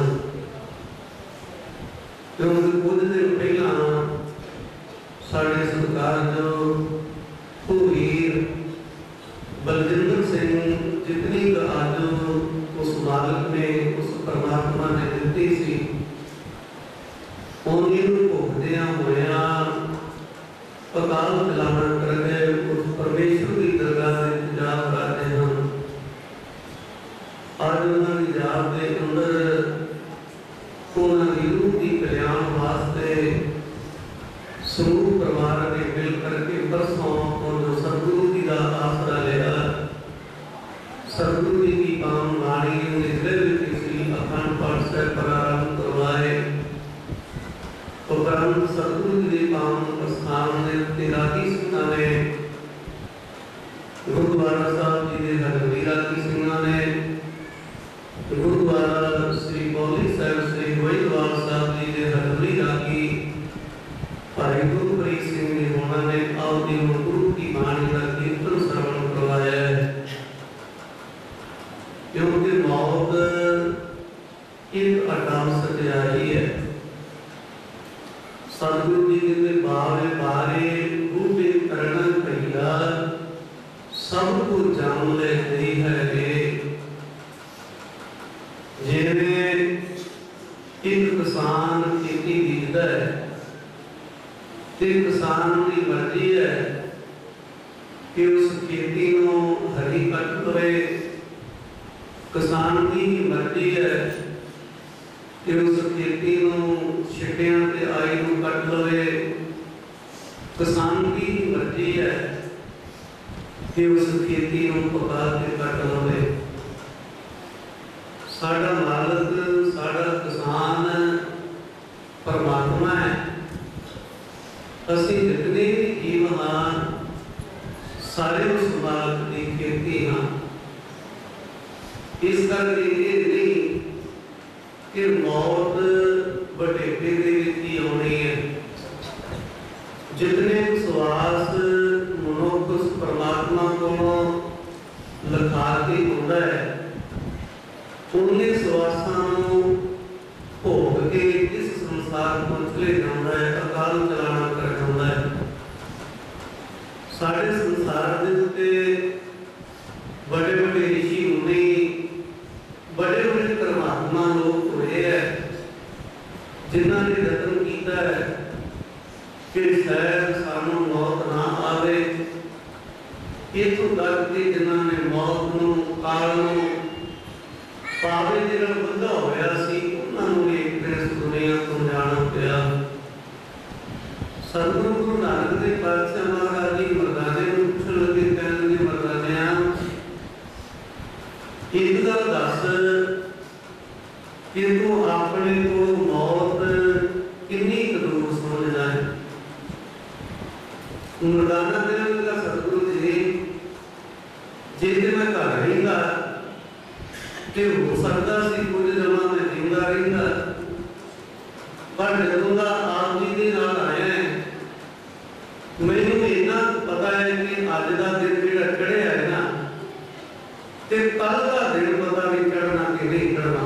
क्योंकि कुछ दिन पहला साढ़े सत्कारयोग भूवीर बलजिंदर सिंह जितनी आज उस मालिक ने उस परमात्मा ने दिती सी उन्हीं भोगदियां होया अकाल चलाना करके उस परमेश्वर की दरगाह में जाप करते हैं। आज उन्होंने जाप के अंदर उन्होंने रूह की कल्याण वास्ते समूह परिवार ने मिल करके परसों और जो सतगुरु जी का आसरा लिया, सतगुरु जी की पावन वाणी निकले श्री अखंड पाठ से प्रारंभ करवाए। उपरांत सतगुरु जी के पावन स्थान ने तिरागी सिंह ने गुरुद्वारा साहब जी के हरवीरा की सिंह ने गुरुद्वारा श्री बौली साहब श्री गोइंदवाल साहब जी के हरवीरा की भाई गुरप्रीत सिंह ने उन्होंने अपनी गुरु की वाणी का कीर्तन श्रवण करवाया है। क्योंकि मौत एक अटल सच्चाई है। सतगुरु जी के बारे बारे बूटे करण भैया सब को जान ले गई है जिन्हें एक किसान खेती बीजता है ते किसान की मर्जी है कि उस खेती को हरी कट लवे। किसान की मर्जी है कि उस खेती को छिटियां ते आई को कट लवे। किसान की मर्जी है कि उस खेती को पका के कट लवे। साडा मालिक साडा किसान परमात्मा है। असीं जितने भी जीव हाँ सारे उस मालिक की खेती हाँ। इस करके ये नहीं कि मौत बटेटे दे विच ही आउणी है। जितने विश्वास मनुख उस परमात्मा को लिखा के होता है उन्हें विश्वासां भोग के इस संसार को चले जाता है, अकाल चलाना कर जाता है। सारे संसार के उत्ते बड़े बड़े ऋषि मुनि बड़े बड़े परमात्मा लोग हुए हैं जिन्होंने यत्न किया है कि शायद सानू मौत ना आवे। इतों तक कि जिन्होंने मौत नूं काल नूं पावे दे नाल बंधा होया सी उन्होंने एक दिन इस दुनिया को जाना पिया। सतगुरु गुरु नानक देव पातशाह महाराज जी मरदाने नूं पुछण लगे, कहण लगे मरदानिया एक गल दस कि तू अपने को मौत कितनी दूर समझदा है। मरदाना कहण लगा सतगुरु जी जे ते मैं घर रहिंदा कि हो सकता सी कुछ जमा में जिंदा रहिंदा, पर जदों दा आप जी दे नाल आया है मैनूं इन्ना पता है कि अज दा दिन जिहड़ा चढ़िया है ना ते कल दा दिन पता नहीं चढ़ना कि नहीं चढ़ना।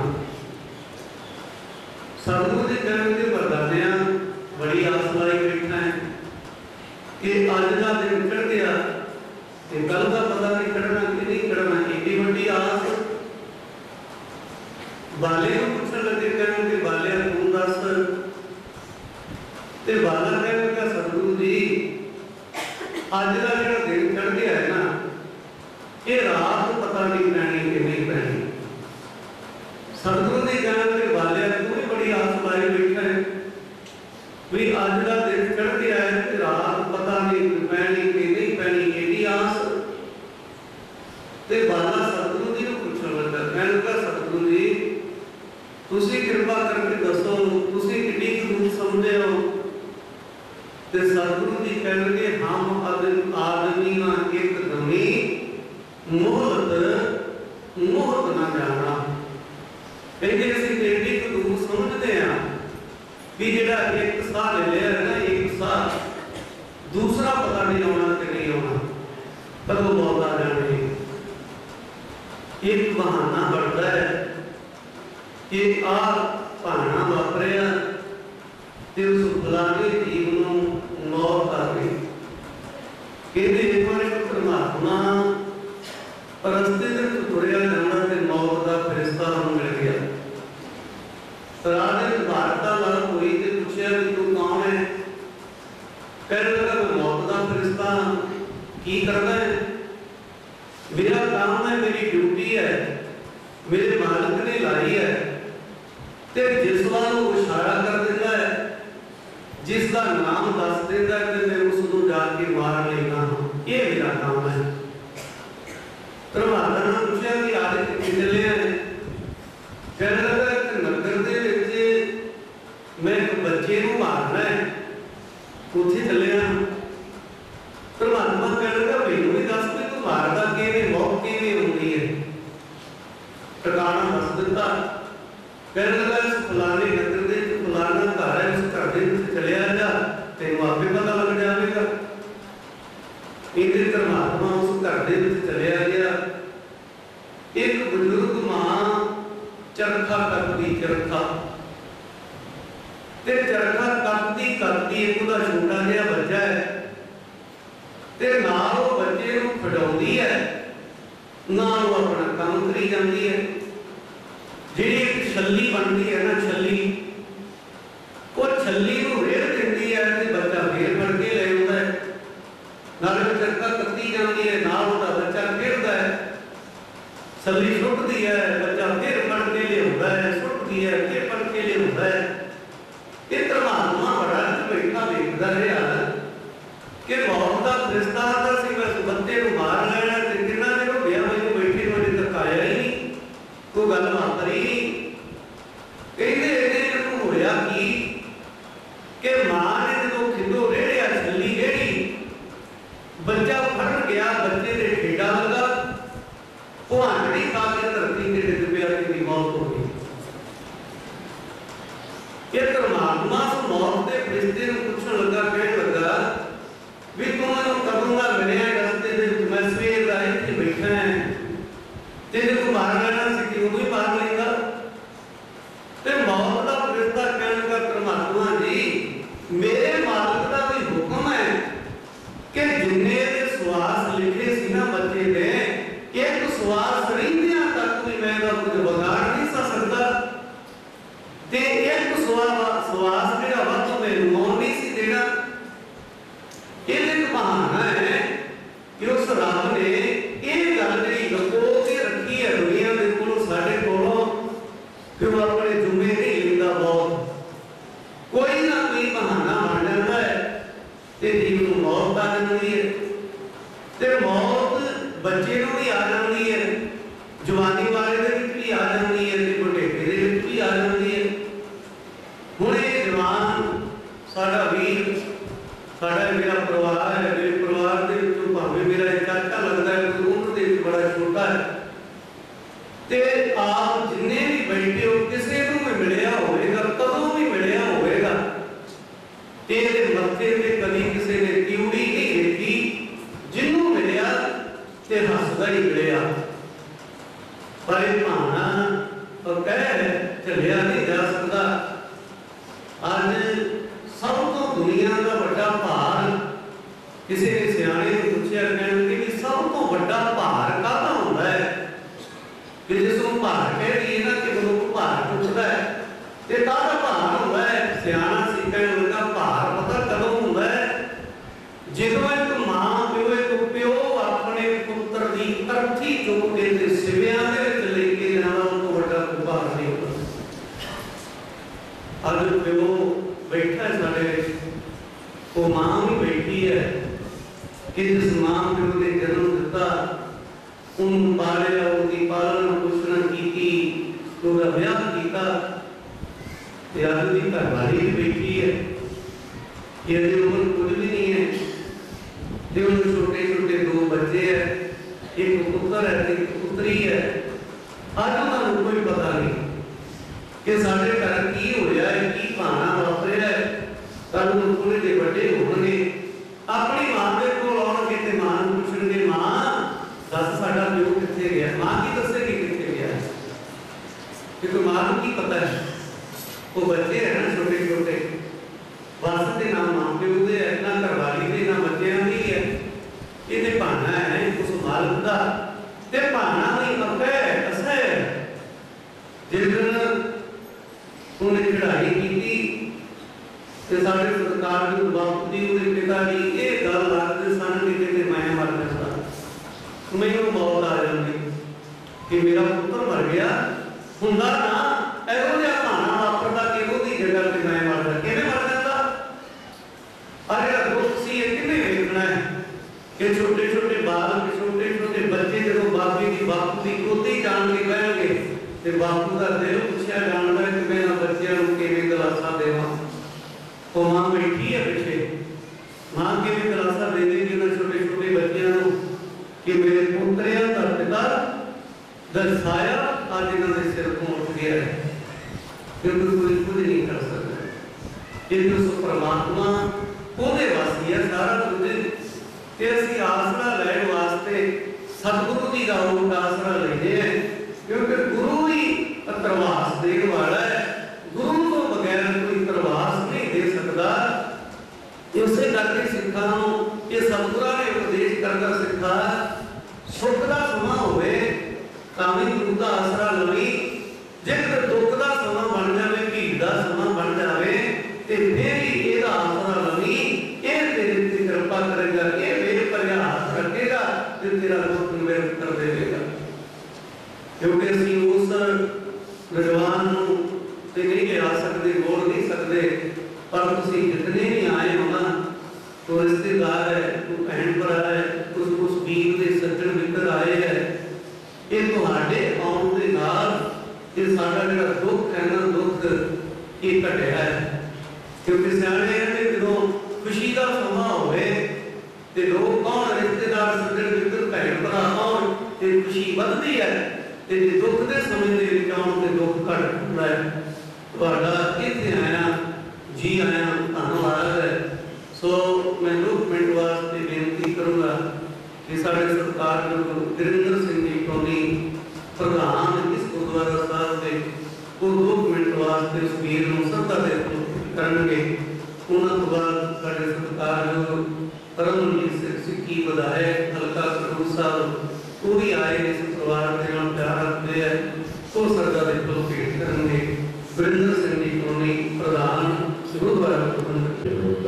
सतगुरु जी कहते मरदानिया बड़ी आस लाई बैठा है कि अज दा दिन चढ़ गया ते कल दा पता नहीं चढ़ना कि नहीं चढ़ना। एडी वड्डी आस बाले को पूछने लगे, कहने के बाले तू दस ते बाला कहने लगा सतगुरु जी अज का जो दिन चढ़ गया है ना ये रात पता नहीं पैनी कि नहीं पैनी। सतगुरु जी कहने के बाले तू भी बड़ी आस लाई बैठा है भी अज का दिन चढ़ गया है ते रात पता नहीं पैनी कि नहीं पैनी। एडी आस ते बाला सतगुरु जी को पूछने लगा, कहने लगा सतगुरु जी तुसी कृपा करके दसो तुसी कितनी दूर समझे हो। ते सतगुरु जी कह लगे हम आदमी ना एक दमी मोहत मोहत ना जाना। कहते असीं एडी दूर समझते हैं भी जिहड़ा एक साह ले लिया है ना एक साह दूसरा पता नहीं आना कि नहीं आना कदों मौत आ जानी। एक बहाना बनता है कि आ भाना वापरिया ते उस फलाने जीव नूं मौत आ गई। कहते एक बार एक परमात्मा रस्ते दे तुरिया जाना ते मौत का फरिश्ता उन्हें मिल गया। राजे वार्तालाप हुई ते पूछा कि तू कौन है? कहने लगा मैं मौत का फरिश्ता की करना है, मेरा काम है, मेरी ड्यूटी है, मेरे मालिक ने लाई है। ते जिस वाल इशारा कर देता है, जिसका नाम दस देता है कि मैं उसको जाके मार लेना, ये मेरा काम है। प्रभाता ने पूछा कि आज कितने चले हैं? कहने लगा कि नगर दे विच मैं एक बच्चे को मारना है, उत्थे चले हैं। परमात्मा कहने लगा मैनू भी दस भी तू मारदा किवें, मौत किवें होंदी है? ठिकाना दस दिता। कहने लगा इस फलाने नगर दे फलाना घर है, उस घर दे विच चलिया जा, तेनू आपे पता लग जाएगा। इधर परमात्मा उस घर दे विच चलिया गया। एक बुजुर्ग मां चरखा कटदी, चरखा ते चरखा कटदी कटदी एक उहदा छोटा जिहा बच्चा है ते नाल वो बच्चे नूं खिडाउंदी है, नाल वो अपना काम करी जांदी है। जिहड़ी एक छल्ली बनती है ना, छल्ली वो छल्ली नूं रेड़ दिंदी है ते बच्चा फिर फड़ के ले आउंदा है, नाल चरखा कत्ती जांदी है, नाल उहदा बच्चा फिरदा है। छल्ली सुटदी है, बच्चा फिर फड़ के ले आउंदा है, सुटदी है, फिर फड़ के ले आउंदा है। ये परमात्मा बड़ा बैठा देखदा रहा कि मौत का फरिश्ता आता सी, बस बच्चे को मार लेना। ते कितना देर हो गया मैनूं बैठे नूं, अजे तक आया ही नहीं, कोई गल वापरी नहीं। कहते इहदे नूं होया की कि मां ने जदों खिंडो रेड़िया, छल्ली रेड़ी, बच्चा फड़ गया, बच्चे दे ठेडा लगा, भुआंजड़ी खा के धरती ते डिग पिया, तेरी मौत हो गई। ये परमात्मा उस मौत के फरिश्ते नूं पुछण लगा, कहण लगा भी तू मैनूं कदों दा मिलिया रस्ते दे विच? मैं सवेर दा इत्थे बैठा है, ते जे तू मार लेना सी कि उदों ही मार लेगा। ते मौत दा फरिश्ता कहण लगा, परमात्मा जी मेरे मालिक दा कोई हुक्म है कि जिन्ने दे सवास लिखे सी ना बच्चे दे, एक सवास रहिंदियां तक भी मैं दा कुछ बगाड़ नहीं सा सकदा, ते एक सवास सवास जिहड़ा वा तूं मैनूं मौत नहीं सी देना। ये एक बहाना है कि उस रब ने ये गल जी लुको के रखी है दुनिया के कोलों, साडे कोलों, कि वो अपने जुम्मे नहीं लेंदा। बहुत कोई ना कोई बहाना बन जाता है ते जीव नूं मौत आ जाती है, ते मौत बच्चे नूं भी आ जाती है, जवानी वाले दे विच भी आ जाती है, ते बुढ़ेपे दे विच भी आ जाती है। हुण ये जवान साडा वीर, साडा मेरा परिवार है, मेरे परिवार दे विचों भावें मेरा एक चाचा लगदा है, कोई उम्र दे विच बड़ा छोटा है, ते आप जिन्ने भी बैठे हो किसी नूं भी मिलिया होवेगा, कदों भी मिलिया होवेगा, ते इहदे मत्थे ते कदी किसी ने तिउड़ी नहीं देखी, जिन्नों मिलिया ते हसदा ही मिलिया। पर इह भाना और कह चलिया नहीं जा सकदा। अज सब तो दुनिया का बड़ा भार, किसी ने सियाणे ने पूछा, कहने कि सब तो बड़ा भार काहदा हुंदा है? कि जिसनूं भार कह दईए ना कि मनुख भार उठदा है, ते काहदा भार हुंदा है? सियाणा सी कहण लगा, भार पता कदों हुंदा है? जदों एक मां पिओ एक पिओ अपने पुत्र दी अर्थी चुक के ते सिवियां दे विच ले के जाना, उस तो बड़ा भार नहीं हुंदा। अज पिओ बैठा है साडे, वो मां भी बैठी है कि जिस मां पिओ ने जन्म दिता, उन पालिया, उसकी पालन पोषण की, उसका ब्याह किया, अज की घरवाली भी बैठी है, ये उम्र कुछ भी नहीं है, छोटे छोटे दो बच्चे है, एक पुत्र है, एक पुत्री है। अज उन्होंने कोई पता नहीं कि साडे घर की होया है, की भाना वापरिया है। कल नूं थोड़े जे बड़े होणगे, अपनी मां दे कोल आउणगे ते मां नूं पुछणगे, मां दस साडा प्यो कित्थे गया, मां की दसेगी कित्थे गया, क्योंकि मां को की पता है। वो बच्चे है ना छोटे छोटे, बस के नाम मां प्यो दे है, ना घरवाली दे, ना बच्चों की है। ये भाना है उस मालक का, ते भाना ही अके असै जिस दिन उन्हें चढ़ाई की ते साडे सरकार जो बापू जी उहदे पिता जी ये गल लगदे सन कि किते मैं मर जांदा, मैनूं मौत आ जांदी कि मेरा पुत्र मर गया हुंदा ना, इहो जिहा भाना वापरदा कि ओहदी जगह ते मैं मर जांदा, किवें मर जांदा। अरे दुख सी ये किवें वेखना है कि छोटे छोटे बालक छोटे छोटे बच्चे जो बापी की बापू की गोदी जान के बहणगे ते बापू का दिल पुछया जांदा है कि मैं बच्चों को किवें दिलासा देवां। वो मां बैठी है पिछे, मां किवें दिलासा दे देगी उन्हें छोटे छोटे बच्चों को कि मेरे पुत्रिया का पिता दर्शाया आज इन्होंने सिर को उठ गया है, क्योंकि कोई कुछ नहीं कर सकता। ये जो परमात्मा ओदे वासी है सारा कुछ, ते असीं आसरा लैण वास्ते सतगुरु जी का उल्टा आसरा लेने हैं, क्योंकि गुरु ही तरवास देने वाला है, गुरु तो बगैर कोई तरवास नहीं दे सकता। इसे करके सिखा ये सतगुरा ने उपदेश करके सिखा सुख का समा होवे तां भी गुरु का आसरा लवी, जेकर दुख का समा बन जाए भीड़ का समा बन जाए ते फिर ही ਇਹਦਾ आसरा लवी, ਇਹ तेरे ते कृपा करेगा, ये मेरे प्रयास रखेगा ते तेरा दुख निवृत्त कर देगा। क्योंकि ਅਸੀਂ ਉਸ विद्वान ते नहीं ले आ सकते, बोल नहीं सकते, पर तुसी जितने भी आए हो ना, तो रिश्तेदार है, कोई भैन भरा है, कुछ कुछ वीर दे सज्जन मित्र आए है, ये तुहाडे आउण दे नाल ये साडा जिहड़ा दुख है ना, दुख ये घटिया है। क्योंकि सियाणे कहंदे जदों खुशी का समा होवे ते लोग कौन रिश्तेदार सज्जन मित्र भैन भरा आउण ते खुशी वधदी है, ते जे दुख दे समय दे विच आउण ते दुख घट जांदा है। तुहाडा इत्थे आया जी आया धन्नवाद है। सो मैं दो मिनट वास्ते बेनती करूँगा कि साढ़े सरकार जो वीरेंद्र सिंह जी टोनी प्रधान इस गुरुद्वारा साहब के वो दो मिनट वास्ते उस वीर को श्रद्धा दे करेंगे। उन्होंने तो बाद साढ़े सरकार जो परमजीत सिक्की विधायक हल्का खडूर साहब वो भी आए इस परिवार के नाम प्यार रखते हैं, वो श्रद्धा दे फुल भेंट करेंगे। वीरेंद्र सिंह जी टोनी प्रधान गुरुद्वारा प्रबंधक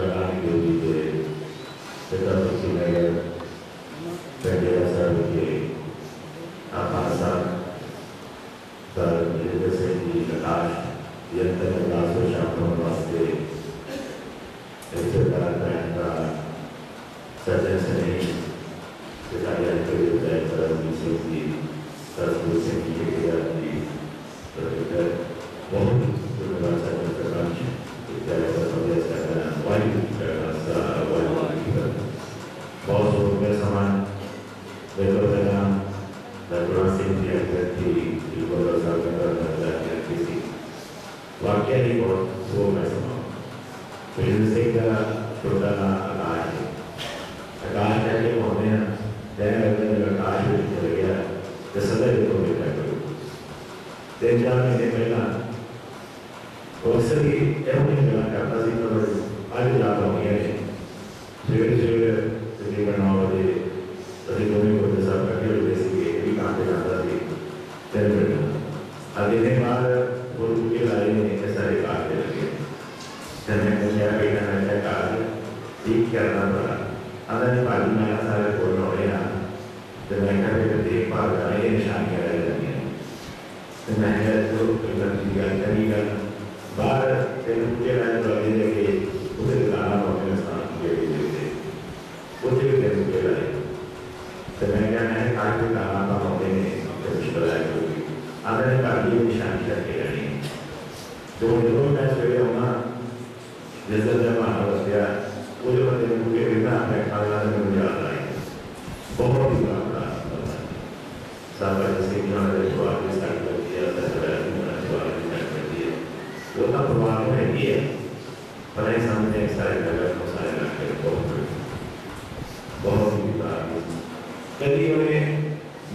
वाक्य ही बहुत वो मैं सुनाऊँ। वीरेंद्र सिंह का छोटा नाम आकाश है। आकाश कहते होने हैं दैन अगर आकाश भी चल गया तो सदा ही तो बेटा करो। तीन चार महीने पहला अक्सर ही ऐसे ही मिला करता सी, तो आज ज़्यादा हो गया है। सवेरे सवेरे तकरीबन नौ बजे सभी दोनों को जैसा कटे हुए थे भी काम पे जाता थी। तेरे बेटा अब इतने बार वो के लाए ने ऐसा एक आगे लगे जैसे मुझे क्या कहना है क्या कार्य ठीक करना पड़ा। अगर ये पाली में सारे बोल रहे हैं तो मैं कहते हैं देख पा रहा है ये निशानियाँ रह जाती हैं। तो मैं कहता हूँ कि लड़की का कहीं का बाहर तेरे मुझे लाए तो अभी देखे उसे दिखाना होने स्थान के लिए थे उसे भी तेरे मुझे लाए। तो मैं कहना है कार्य दिखाना तो होने में अपने मुश्किल आए क्योंकि अगर कार्य निशानी करके रहनी तो जो मैं सवेरे होना जैसे जब आना बस गया वो जो बंदे मुझे बिना अपने खाना से मुझे आता है बहुत ही बड़ा साहब जैसे कि हमारे जो आगे स्टार्ट कर दिया सरकार ने जो आगे स्टार्ट कर दिया वो तो प्रभाव में है ये पर ये सामने एक सारे जगह को सारे रखे बहुत बहुत ही बड़ा कभी हमें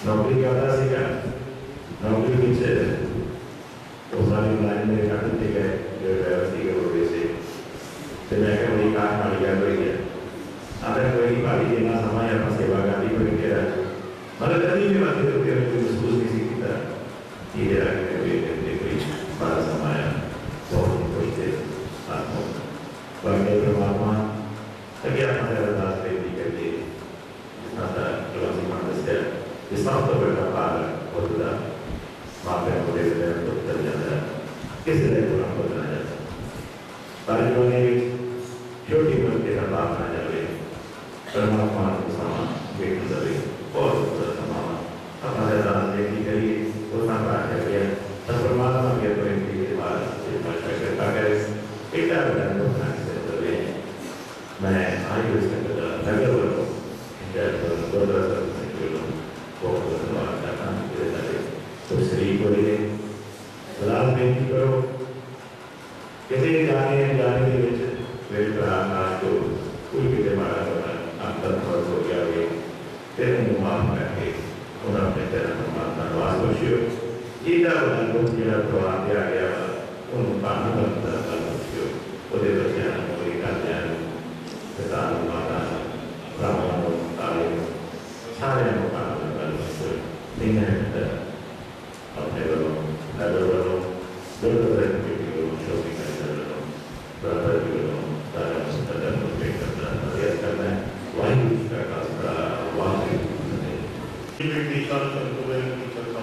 नौकरी करता सीगा नौकरी पीछे वो सारी मुलाजिम मेरे काट दिए गए जो ड्राइवर सी गए रोडवे से तो मैं क्या वही कार मारी गया कोई गया आधा कोई भारी जितना समय अपना सेवा गाड़ी को लेके रहा मतलब कभी भी बात करते हैं कोई महसूस नहीं सीखी था ये आगे कोई कोई कोई बड़ा समय बहुत कोई थे आत्मा बाकी परमात्मा तभी अपना अरदास बेनती करके जितना था क्लासी मानस है जिसका तो बड़ा पार और बड़ा मापे को दे देते हैं तो चल जाता है किस तरह को हम बताना जाता है बारिशों ने छोटी मन के साथ आप ना जावे परमात्मा को समान बेटी सभी और समान अपना अरदास बेनती करिए उतना प्राप्त करिए तब परमात्मा के प्रेम के बाद ये भाषा करता है एक टाइम में तो ना से चले मैं आज इसके अंदर नगर वालों क्या तो दो दस के लोग बहुत धन्यवाद करना मेरे सारे तो श्री को ले सलाम बेनती करो किसी जाने जाने के बीच मेरे प्रार्थना को कोई भी हमारा अंतर फर्क हो गया है तेरे मुआफ करके उन्हें अपने तेरा परमात्मा वास बख्शियो ये जब लोग जिला प्रवाह दिया गया उन पानी बनता था बख्शियो उधर बच्चे मोरी का ध्यान पिता माता ब्राह्मण ताले सारे मुकाम कर बख्शियो दिन है अपने बलों नगर बलों दो तरह के लोग शोभी करते बलों ब्राह्मण के बलों तारे मुस्तदर मुझे करना प्रयास करना है वही उसका कास्ता वाही बेटी साल संतुलन की चर्चा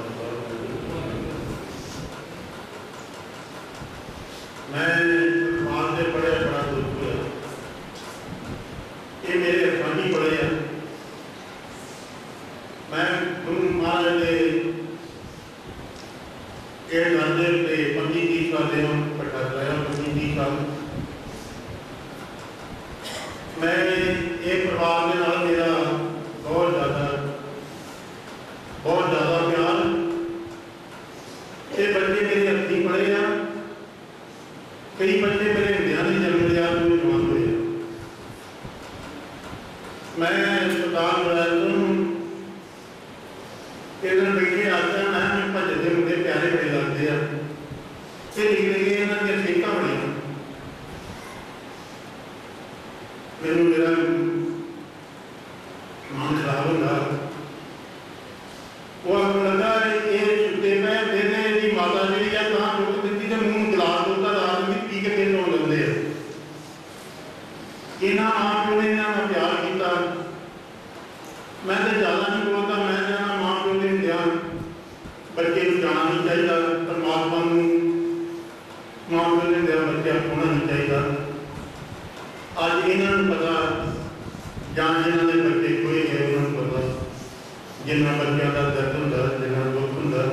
मैं मान से पढ़े बड़ा दुख हुआ ये मेरे अफानी पढ़े हैं मैं तुम मान ले ये गांधे पे पंजी की साल हम पढ़ा रहा पंजी की साल मैं ये परिवार के नाल मेरा बहुत ज़्यादा बहुत ज़्यादा प्यार ये बच्चे मेरे हथी पढ़े हैं कई बच्चे मेरे हृदय नहीं जन्म लिया तो जवान हुए मैं सुल्तान तुम इधर बैठे आते हैं मैं भजते मुझे प्यारे बड़े लगते हैं ये लिख लिखे इन्होंने दियां सीखा बड़िया मैनू मेरा मन खराब होगा वो लगा ये छुट्टे में देने की माता जी या कहाँ चुक दी तो मुँह गिलास होता रात में पी के दिन हो लेंगे इन्होंने माँ प्यो ने इन्होंने प्यार किया मैं तो ज़्यादा नहीं बोलता मैं कहना माँ प्यो ने ध्यान बच्चे को जाना नहीं चाहिए परमात्मा माँ प्यो ने ध्यान बच्चे होना नहीं चाहिए अज इन्होंने पता जान जिन्होंने बच्चे कोई गए उन्होंने पता जिन्ना बच्चों का दर्द होंगे जिन्ना दुख होंगे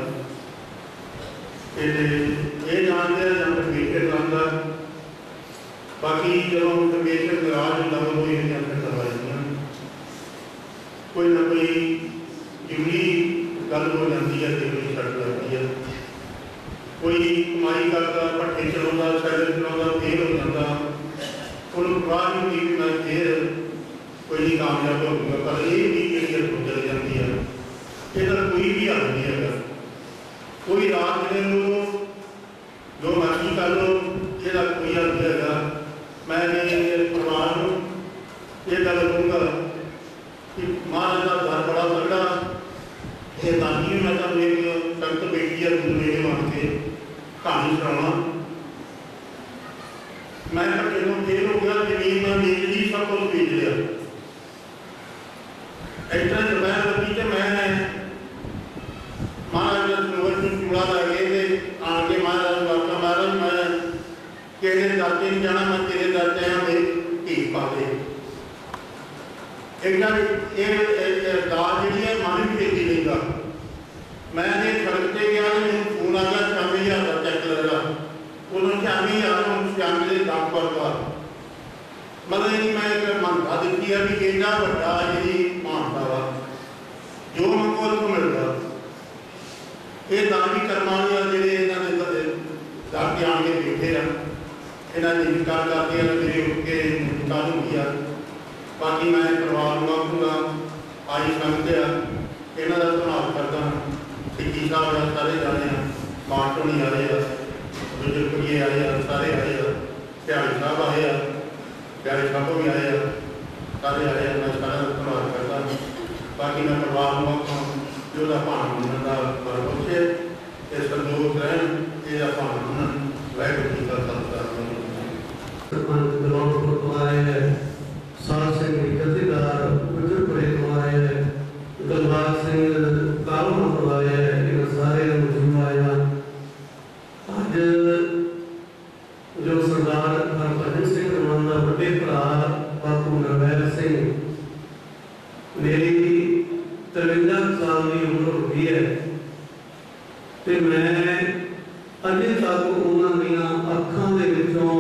ये जानते हैं जब परमेश्वर लाता बाकी जो परमेश्वर नाराज होता वो कोई नहीं अपने करवाई कोई ना कोई जरूरी गल हो जाती है जरूरी सट लगती है कोई कमाई करता भट्ठे चलाता सैलर चलाता फेल हो जाता उन्होंने परवाह नहीं होती मैं फिर कोई नहीं कामयाब होगा पर ये भी जी चल जाती है इसका कोई भी हल नहीं है कोई रात मेरे लो जो मर्जी कर लो इसका कोई हल नहीं है मैं परिवार को ये गल कहूँगा कि महाराज का घर बड़ा तगड़ा ये दादी मैं तो एक संत बेटी है दूध मेरे मान के कहानी सुनावा मैं भट्टे को फेल हो गया जमीन में बेच दी सब कुछ बेच लिया इतना दोपहर लगी तो मैं महाराज सरोवर से चूड़ा लगे थे आके महाराज वापस महाराज मैं तेरे दाते नहीं जाना मैं तेरे दाते हैं मेरी धी पा दे एक दाज जी है मन भी खेती नहीं था मैंने सड़क से गया तो मैंने फोन आ गया छियानवे हज़ार का चेक लगा उन्होंने छियानवे हज़ार छियानवे के दाम पर था मतलब कि मैं एक मानता दी है भी एडा बड़ा जी मानता वा जो मंगो उसको मिलता ये दानी कर्म वाले जेडे इन्होंने दाते आके बैठे हैं इन्होंने निकाल करके मेरे उठ के निकाल हो गया बाकी मैं परिवार को आखूँगा आई संगत आ इन्हों का संभाल कर डी साहब सारे जाने मार्टोनी आए बुजुर्ग आए सारे आए ध्याड़ी साहब आए ध्याड़ी साहब भी आए सारे आए मैं सारा धन्यवाद करता बाकी मैं परिवार में जो भाण मन का बख्शे ये संतोष रहन ये भाण मन वाहगुरू जी का खालसा सरपंच गलाउंडपुर तो आए हैं साल सिंह जथेदार गुजरपुरे तो आए हैं गलबाग सिंह कालमा तो आए हैं इन सारे मौजूद आया अज जो सरदार हरभजन सिंह रमान का बड़े भरा बापू नरवैल सिंह मेरी तिरवंजा साल की उम्र हो गई है तो मैं अजे तक उन्होंने अखां दे विचों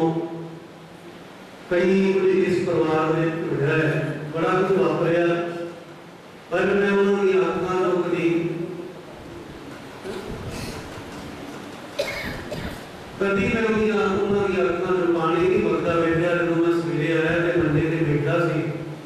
कई इस परिवार में होया है बड़ा कुछ वापरिया पर मैं उन्होंने अखां तो कभी कभी मैं उन्होंने अखां में पानी नहीं बगता बैठा जो मैं सवेरे आया तो मंडे से बैठा सी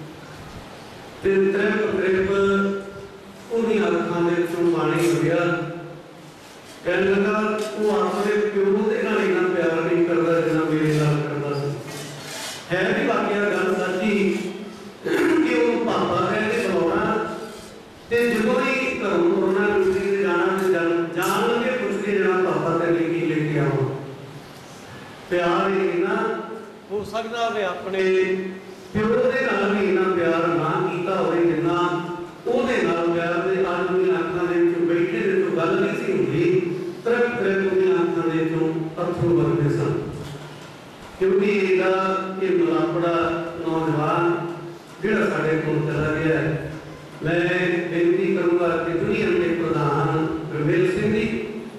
त्रिप त्रिप उन्हीं अखां में पानी हो गया कहने लगा वो अपने प्यो के नाल इन्ना प्यार नहीं करता जिन्ना मेरे नाल करता सी है भी वाकया गल सच्ची कि वो पापा कह के बुलाना ते जो ही घरों उन्होंने ड्यूटी से जाना ते जान लगे पुछ के जाना पापा तेरे की लेके आओ प्यार ही ना हो सकता वे अपने प्यो के नाल भी इन्ना प्यार ना कीता होवे जिन्ना ओदे नाल प्यार ते अज मेरी अखां दे विच बैठे ते तो गल नहीं सी हुंदी तरक तरक मेरी अखां दे विचों अथरू वगदे सन क्योंकि ये मलापड़ा नौजवान जोड़ा साढ़े को चला गया है मैं बेनती करूँगा कि दुनिया के प्रधान रवेल सिंह जी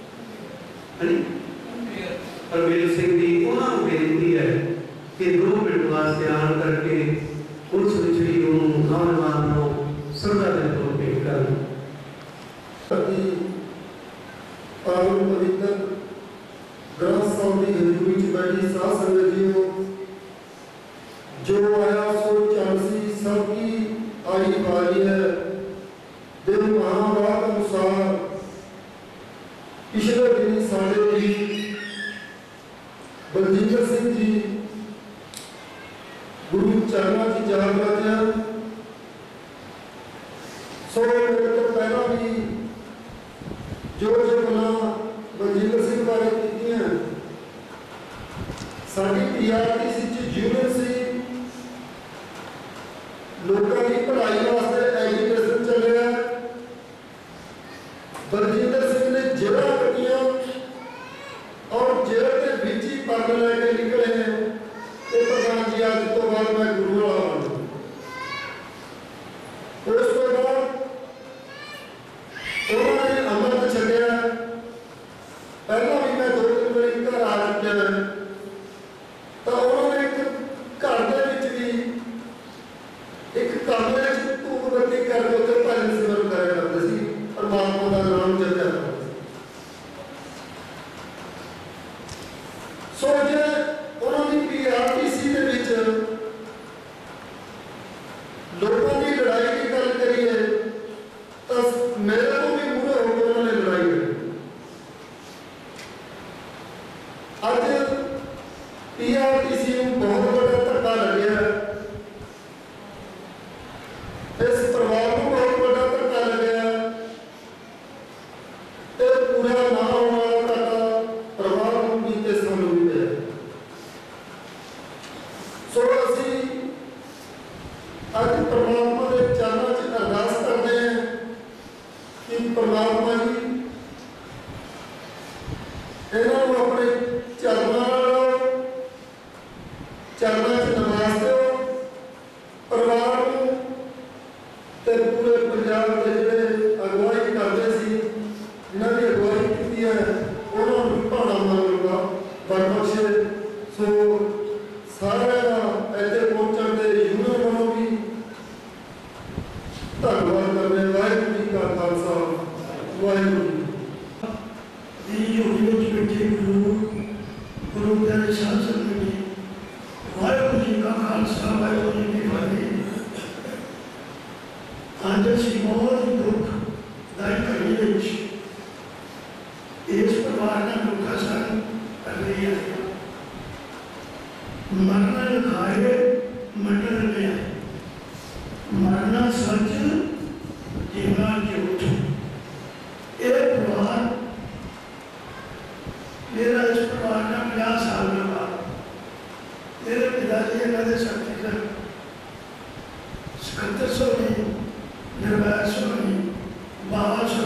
रवेल सिंह जी उन्होंने बेनती है कि दो मिनट वास्ते आन करके उस विछड़ी नौजवान को श्रद्धा के तौर पर कर पवित्र ग्रंथ साहब की हजूरी च बैठी साध संगत जीओ जो आया सो चांसी सबकी आई बारी है दिन महाभारत अनुसार पिछले दिन साढ़े भी बलजिंदर सिंह जी गुरु चरणा की जाग रहे सो मेरे तो पहला भी जो जो बना बलजिंदर सिंह बारे की साड़ी पीआरटीसी यूनियन से लोगों की पढ़ाई वास्ते एजुकेशन चल रहा है बलजिंदर सिंह ने जेल कटिया और जेल के बीच ही पग लैके निकले हैं तो प्रधान जी अज तो बाद मैं गुरु वाला बन उस तो बाद उन्होंने अमृत छड़िया पहला भी मैं दो तीन बार घर आ चुका है तो उन्होंने एक घर के भी एक कमरे धूप बत्ती करके उत्तर भजन सिमरन करा करते थे परमात्मा का नाम जपया करते सो जे उन्होंने पीआरटीसी के विच लोगों की लड़ाई की गल करिए तो मेरे को भी मूरे होकर उन्होंने लड़ाई करी अज पीआरटीसी को बहुत बड़ा धक्का लगे इस परिवार को बहुत बड़ा धक्का लगे तो पूरा ना होने वाला धक्का परिवार को भी ते सानू भी है सो असी अज परमात्मा के चरणों च अरदास करते हैं कि परमात्मा जी इन्हों को अपने चरणों चरणों च नवाज दो परिवार को ते पूरे पंजाब के जोड़े अगवाई करते सी जिन्हों की अगवाई की है उन्होंने भाड़ा मांगा बड़ बख्शे सो सारे इतने पहुंचने के यूनियन वालों भी धन्यवाद करने वाहिगुरू जी का खालसा वाहिगुरू जी गुरु गुरु प्यारे शासन में वाहिगुरू जी का खालसा वाहिगुरू जी की फतेह आज असीं बहुत ही दुख दाई घड़ी विच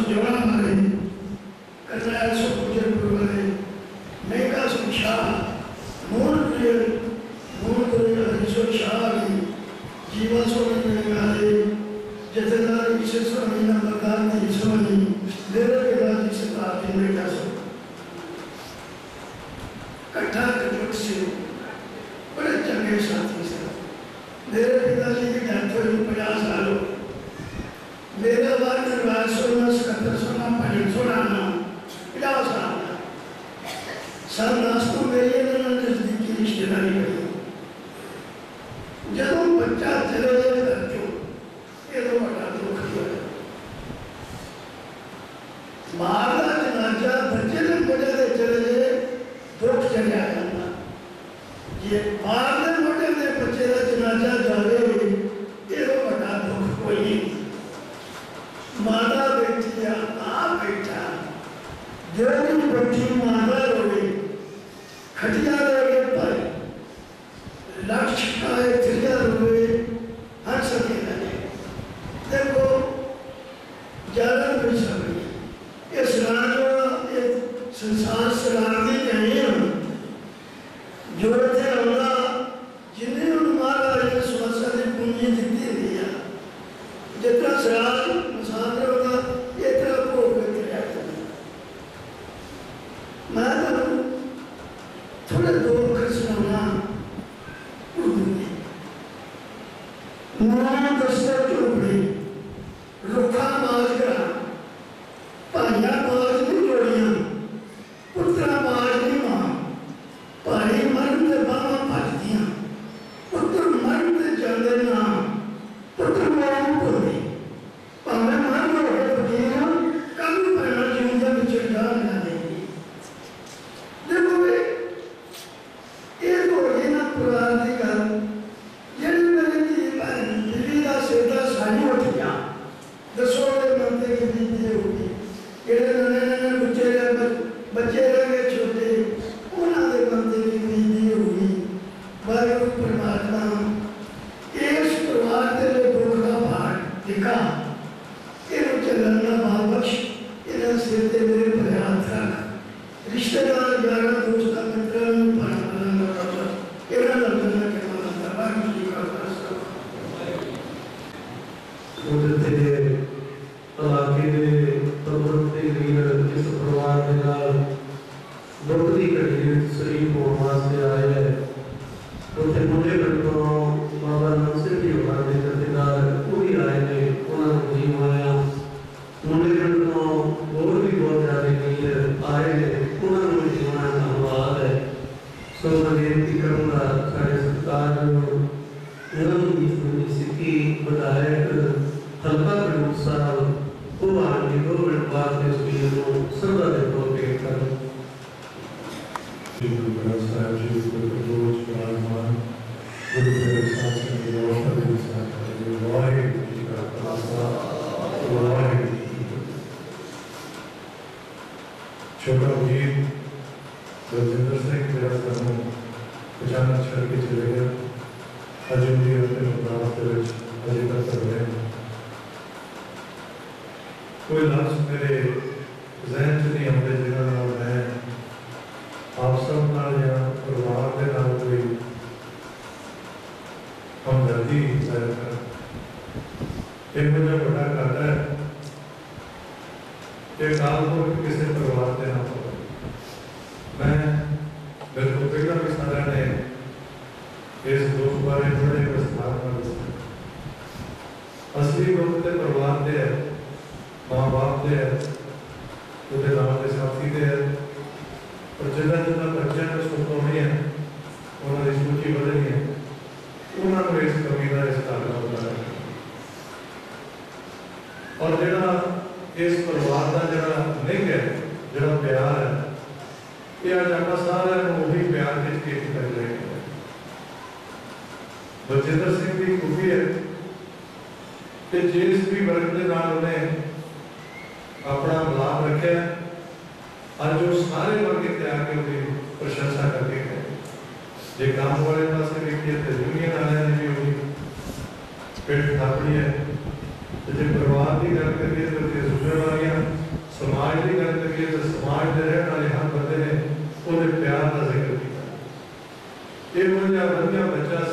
सुजवान वाले करनाल सुखपुर वाले मेघा सुख शाह मोहन प्रिय मोहन प्रिय हरीश्वर शाह वाले जीवा स्वामी वाले जथेदार ईश्वर स्वामी नंबरदार जी स्वामी देवर के राज से प्राप्त मेघा सो कट्ठा कटुट से बड़े चंगे साथी से मेरे पिताजी की डेथ हुई पचास साल हो मेरा बार निर्वाह सोना सत्तर सोना पढ़ी सोना नाम पचास साल सर नास्तों मेरी नजदीकी रिश्तेदारी बनी जब बच्चा चले जाए बच्चों ये तो बड़ा दुख है मारदा जनाजा बच्चे ने मुझे दे चले जाए दुख चले आ जाना ये मारदे मोटे ने बच्चे का जनाजा जावे ये तो बड़ा दुख कोई नहीं माता बैठी या आप बैठा जो भी बैठी माता रोए खटिया लगे पर लक्ष्य का है त्रिया रोए हर सके लगे देखो ज्यादा कोई समय इस राज ये संसार सलामी नहीं है जो थे हमरा जिन्हें उन मारा ये स्वास्थ्य की पूंजी दिखती नहीं है जितना सराज मसादर होगा ये तरह को करके रहता है मैं तो थोड़े दो अक्षर सुनाना उर्दू में नौ दस्तर चोपड़ी रुखा माजरा भाइया माज नहीं जोड़ियां पुत्रा माज नहीं मां भाई मरण के बाबा भजदियां पुत्र मरण के जाते ना पुत्र मां भुलदी भावें मर गए फकीर कल पैना जीवन के डाल ना देगी देखो वे ये तो ये ना पुरानी गल जेड़ी मेरी धी भैन दिल्ली का सेता सारी उठ गया दसों के मंदिर की बीती होगी जेड़े नने नने बच्चे रह बच्चे रह गए छोटे उन्होंने मंदिर की बीती होगी वाहिगुरू परमात्मा इस परिवार के लिए दुख का भार दिखा इन चलना बाल बख्श इन सिर ते मेरे पर हाथ रख रिश्तेदार यारा दोस्त मित्र भला भला बराबर इन्हें लगना के माना दरबार की का रास्ता उधर ते इलाके दे प्रबंधक लीडर इस परिवार के नाल दुख की घड़ी शरीर होने वास्ते आए हैं उसे मुंडे पिंडों बाबा नंसिर जी होना के जथेदार वो भी आए ने उन्होंने जी माया मुंडे पिंडों और भी बहुत ज्यादा लीडर आए ने उन्होंने जी माया धन्यवाद है सो मैं बेनती करूँगा साढ़े सरकार निगम की सिक्की विधायक हल्का प्रमुख साहब वो आने दो मिनट बाद इस वीडियो को श्रद्धा के तौर पे करें Guru Granth Sahib Ji को रोज विराजमान गुरु ग्रंथ साहिब जी के रोशन के साथ वाहिगुरू जी का खालसा वाहिगुरू जी की फतेह। छोटा वीर बलजिंदर सिंह मेरा समूह अचानक छड़ के चले गया अजय जी अपने मुकाम के अजय तक कर रहे हैं कोई लफ्ज मेरे जहन च नहीं आते जिन्होंने मैं आप सब नाल या परिवार के नाल कोई हमदर्दी जाहिर कर एक मुझे बड़ा घाटा है कि काल को किसी परिवार के नाम पर मैं बिल्कुल पहला भी सारा ने इस दुख बारे बड़े विस्तार में दसा असली दुख तो परिवार के है माँ बाप के है उसके नाम के साथी के है और जिन्ना जिन्ना बच्चों को सुख होनी है उन्होंने सूची बदलनी है उन्होंने इस कमी का इस कारण होता है और जरा इस परिवार का जरा नहीं है जरा प्यार है ये आज आप सारे वही प्यार की खेती कर रहे हैं बलजिंदर सिंह की खूबी है कि जिस भी वर्ग के नाल उन्हें अपना मिलाप रखे आज जो सारे वर्ग के आके उनकी प्रशंसा करके गए जे काम वाले पास देखिए तो यूनियन वाले ने भी उनकी पेट थापड़ी है जो परिवार की गल करिए तो सुनने वालियां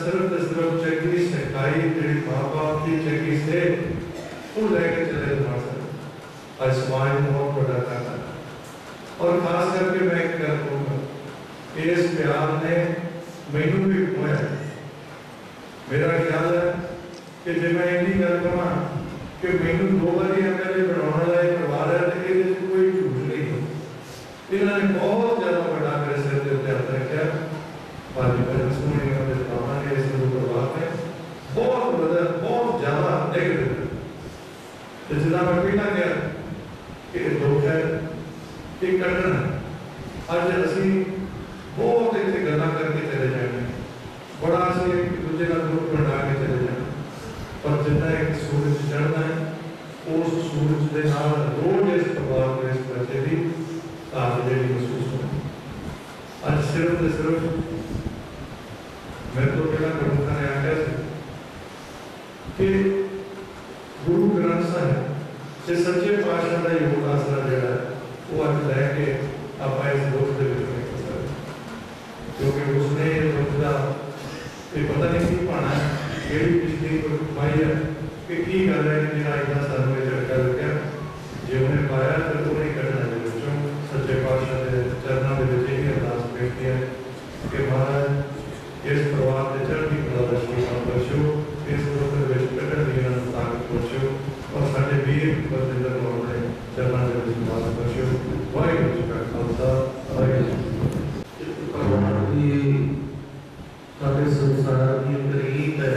सिर्फ तो सिर्फ चंगी सिखाई जी माँ बाप की चंगी से वो लेके चले आज समाज में बहुत बड़ा करना। और खास करके मैं एक गल कहूँगा, इस प्यार ने मैनू भी खोया। मेरा ख्याल है कि जो मैं इन्नी गल कहा कि मैनू दो बार एमएलए बनाने वाला परिवार है तो ये कोई झूठ नहीं हो। इन्होंने बहुत ज़्यादा बड़ा मेरे सिर के उत्ते हाथ रखा। भाजी भजन सुनी पावांगे इस परिवार में बहुत बड़ा बहुत ज़्यादा नेगेटिव। तो जितना मैं पहला गया कि दुख है कि कटन अज असी बहुत इतने गल्लां करके चले जाएंगे, बड़ा असी एक दूसरे का ग्रुप बना के चले जाएंगे, पर जितना एक सूरज चढ़ना है उस सूरज के नाल रोज इस परिवार में इस बच्चे की ताकत जी महसूस होती। अज सिर्फ तो सिर्फ मैं तो पहला प्रमुखा ने आख्या कि गुरु ग्रंथ साहिब से सच्चे पातशाह का योग आसरा जोड़ा वो अज लैके आप इस दुख के नहीं कर सकते, क्योंकि उसने दुख का पता नहीं की पाना है कि पिछली कोई पाई है कि की गल है जिन्हें इतना सानू झटका लग्या जो उन्हें पाया तो उन्हें कटना जो सच्चे पातशाह के चरणों के यही अरदास बेनती है कि महाराज इस परिवार के चढ़ती कला का आशीर्वाद बख्शो, इस दुख के कटन की ताकत बख्शो और साढ़े वीर बलजिंदर को अपने चरणों के आशीर्वाद बख्शो। वाहिगुरू जी का खालसा वाहिगुरू जी की सारे संसार की रीत है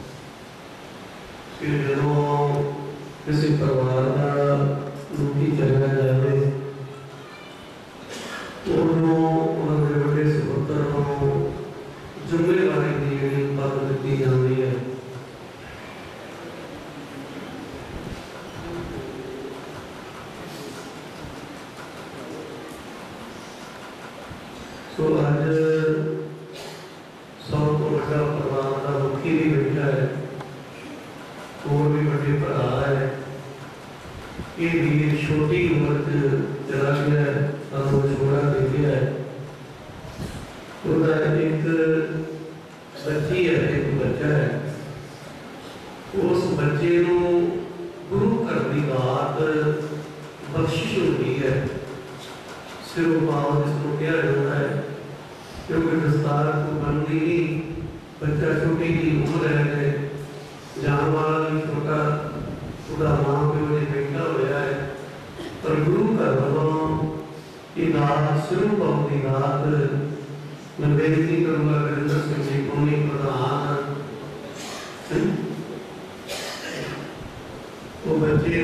कि जो किसी परिवार का दुखी चला जाए तो उन्होंने बड़े सुपुत्र को जिम्मेवारी दी पद दी जाती है। तो अज सब तो बड़ा परिवार का मुखी भी बैठा है और भी बड़े भरा है। ये वीर छोटी उम्र चला गया है, छोड़ा दे गया है। एक बच्ची है, एक बच्चा है, उस बच्चे को गुरु घर की बात बख्शिश होती है। सिरों पाव जिसको किया जाता है, क्योंकि दस्तार को बनती ही बच्चा छोटी की उम्र है, जान वाला भी छोटा, उसका मां प्यो ने बैठा होया है। पर गुरु घर वालों की बात सिरों पाव की बात मैं बेनती करूंगा वीरेंद्र सिंह जी कौमी प्रधान वो बच्चे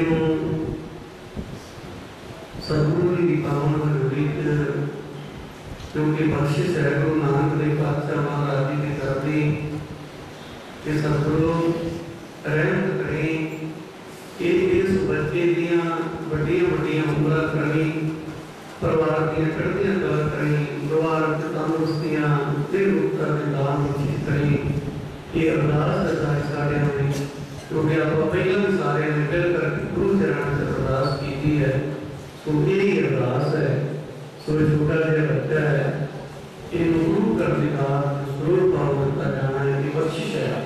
सदगुरु की पावन हजूरी क्योंकि बख्शिश है गुरु नानक देव पातशाह महाराज जी की धरती के सदगुरु रहमत करें कि इस बच्चे दियां बड़ियां बड़ियां उम्र करें, परिवार की चढ़दियां कला करें, परिवार की तंदुरुस्तियां दिल उत्तर के दान बख्शिश करें। ये अरदास है सारे ने, क्योंकि आप पहले भी सारे ने मिल कर गुरु चरण से अरदास की है। तो यही अरदास है। सो छोटा जो बच्चा है इन गुरु करने का स्वरूप पावन का जाना है कि बख्शिश है।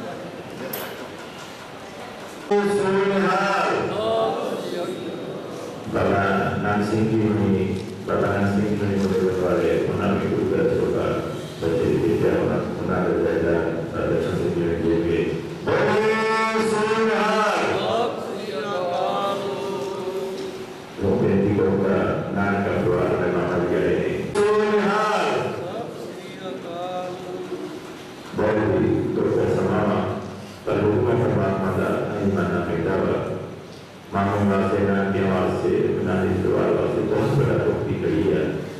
बाबा नाम सिंह जी ने बाबा नाम सिंह जी ने बोले वाले उन्होंने गुरु का छोटा बच्चे विद्या उन्होंने जायदा दर्शन से जुड़े हुए बोले सुनहार वो बेटी को का नान का द्वार में मामा गए सुनहार बोले तो ऐसा मामा पर हुक्म परमात्मा का नहीं मानना बेटा मामूंगा सेना के आवाज से बनाने के बाद से बहुत बड़ा भक्ति करी है।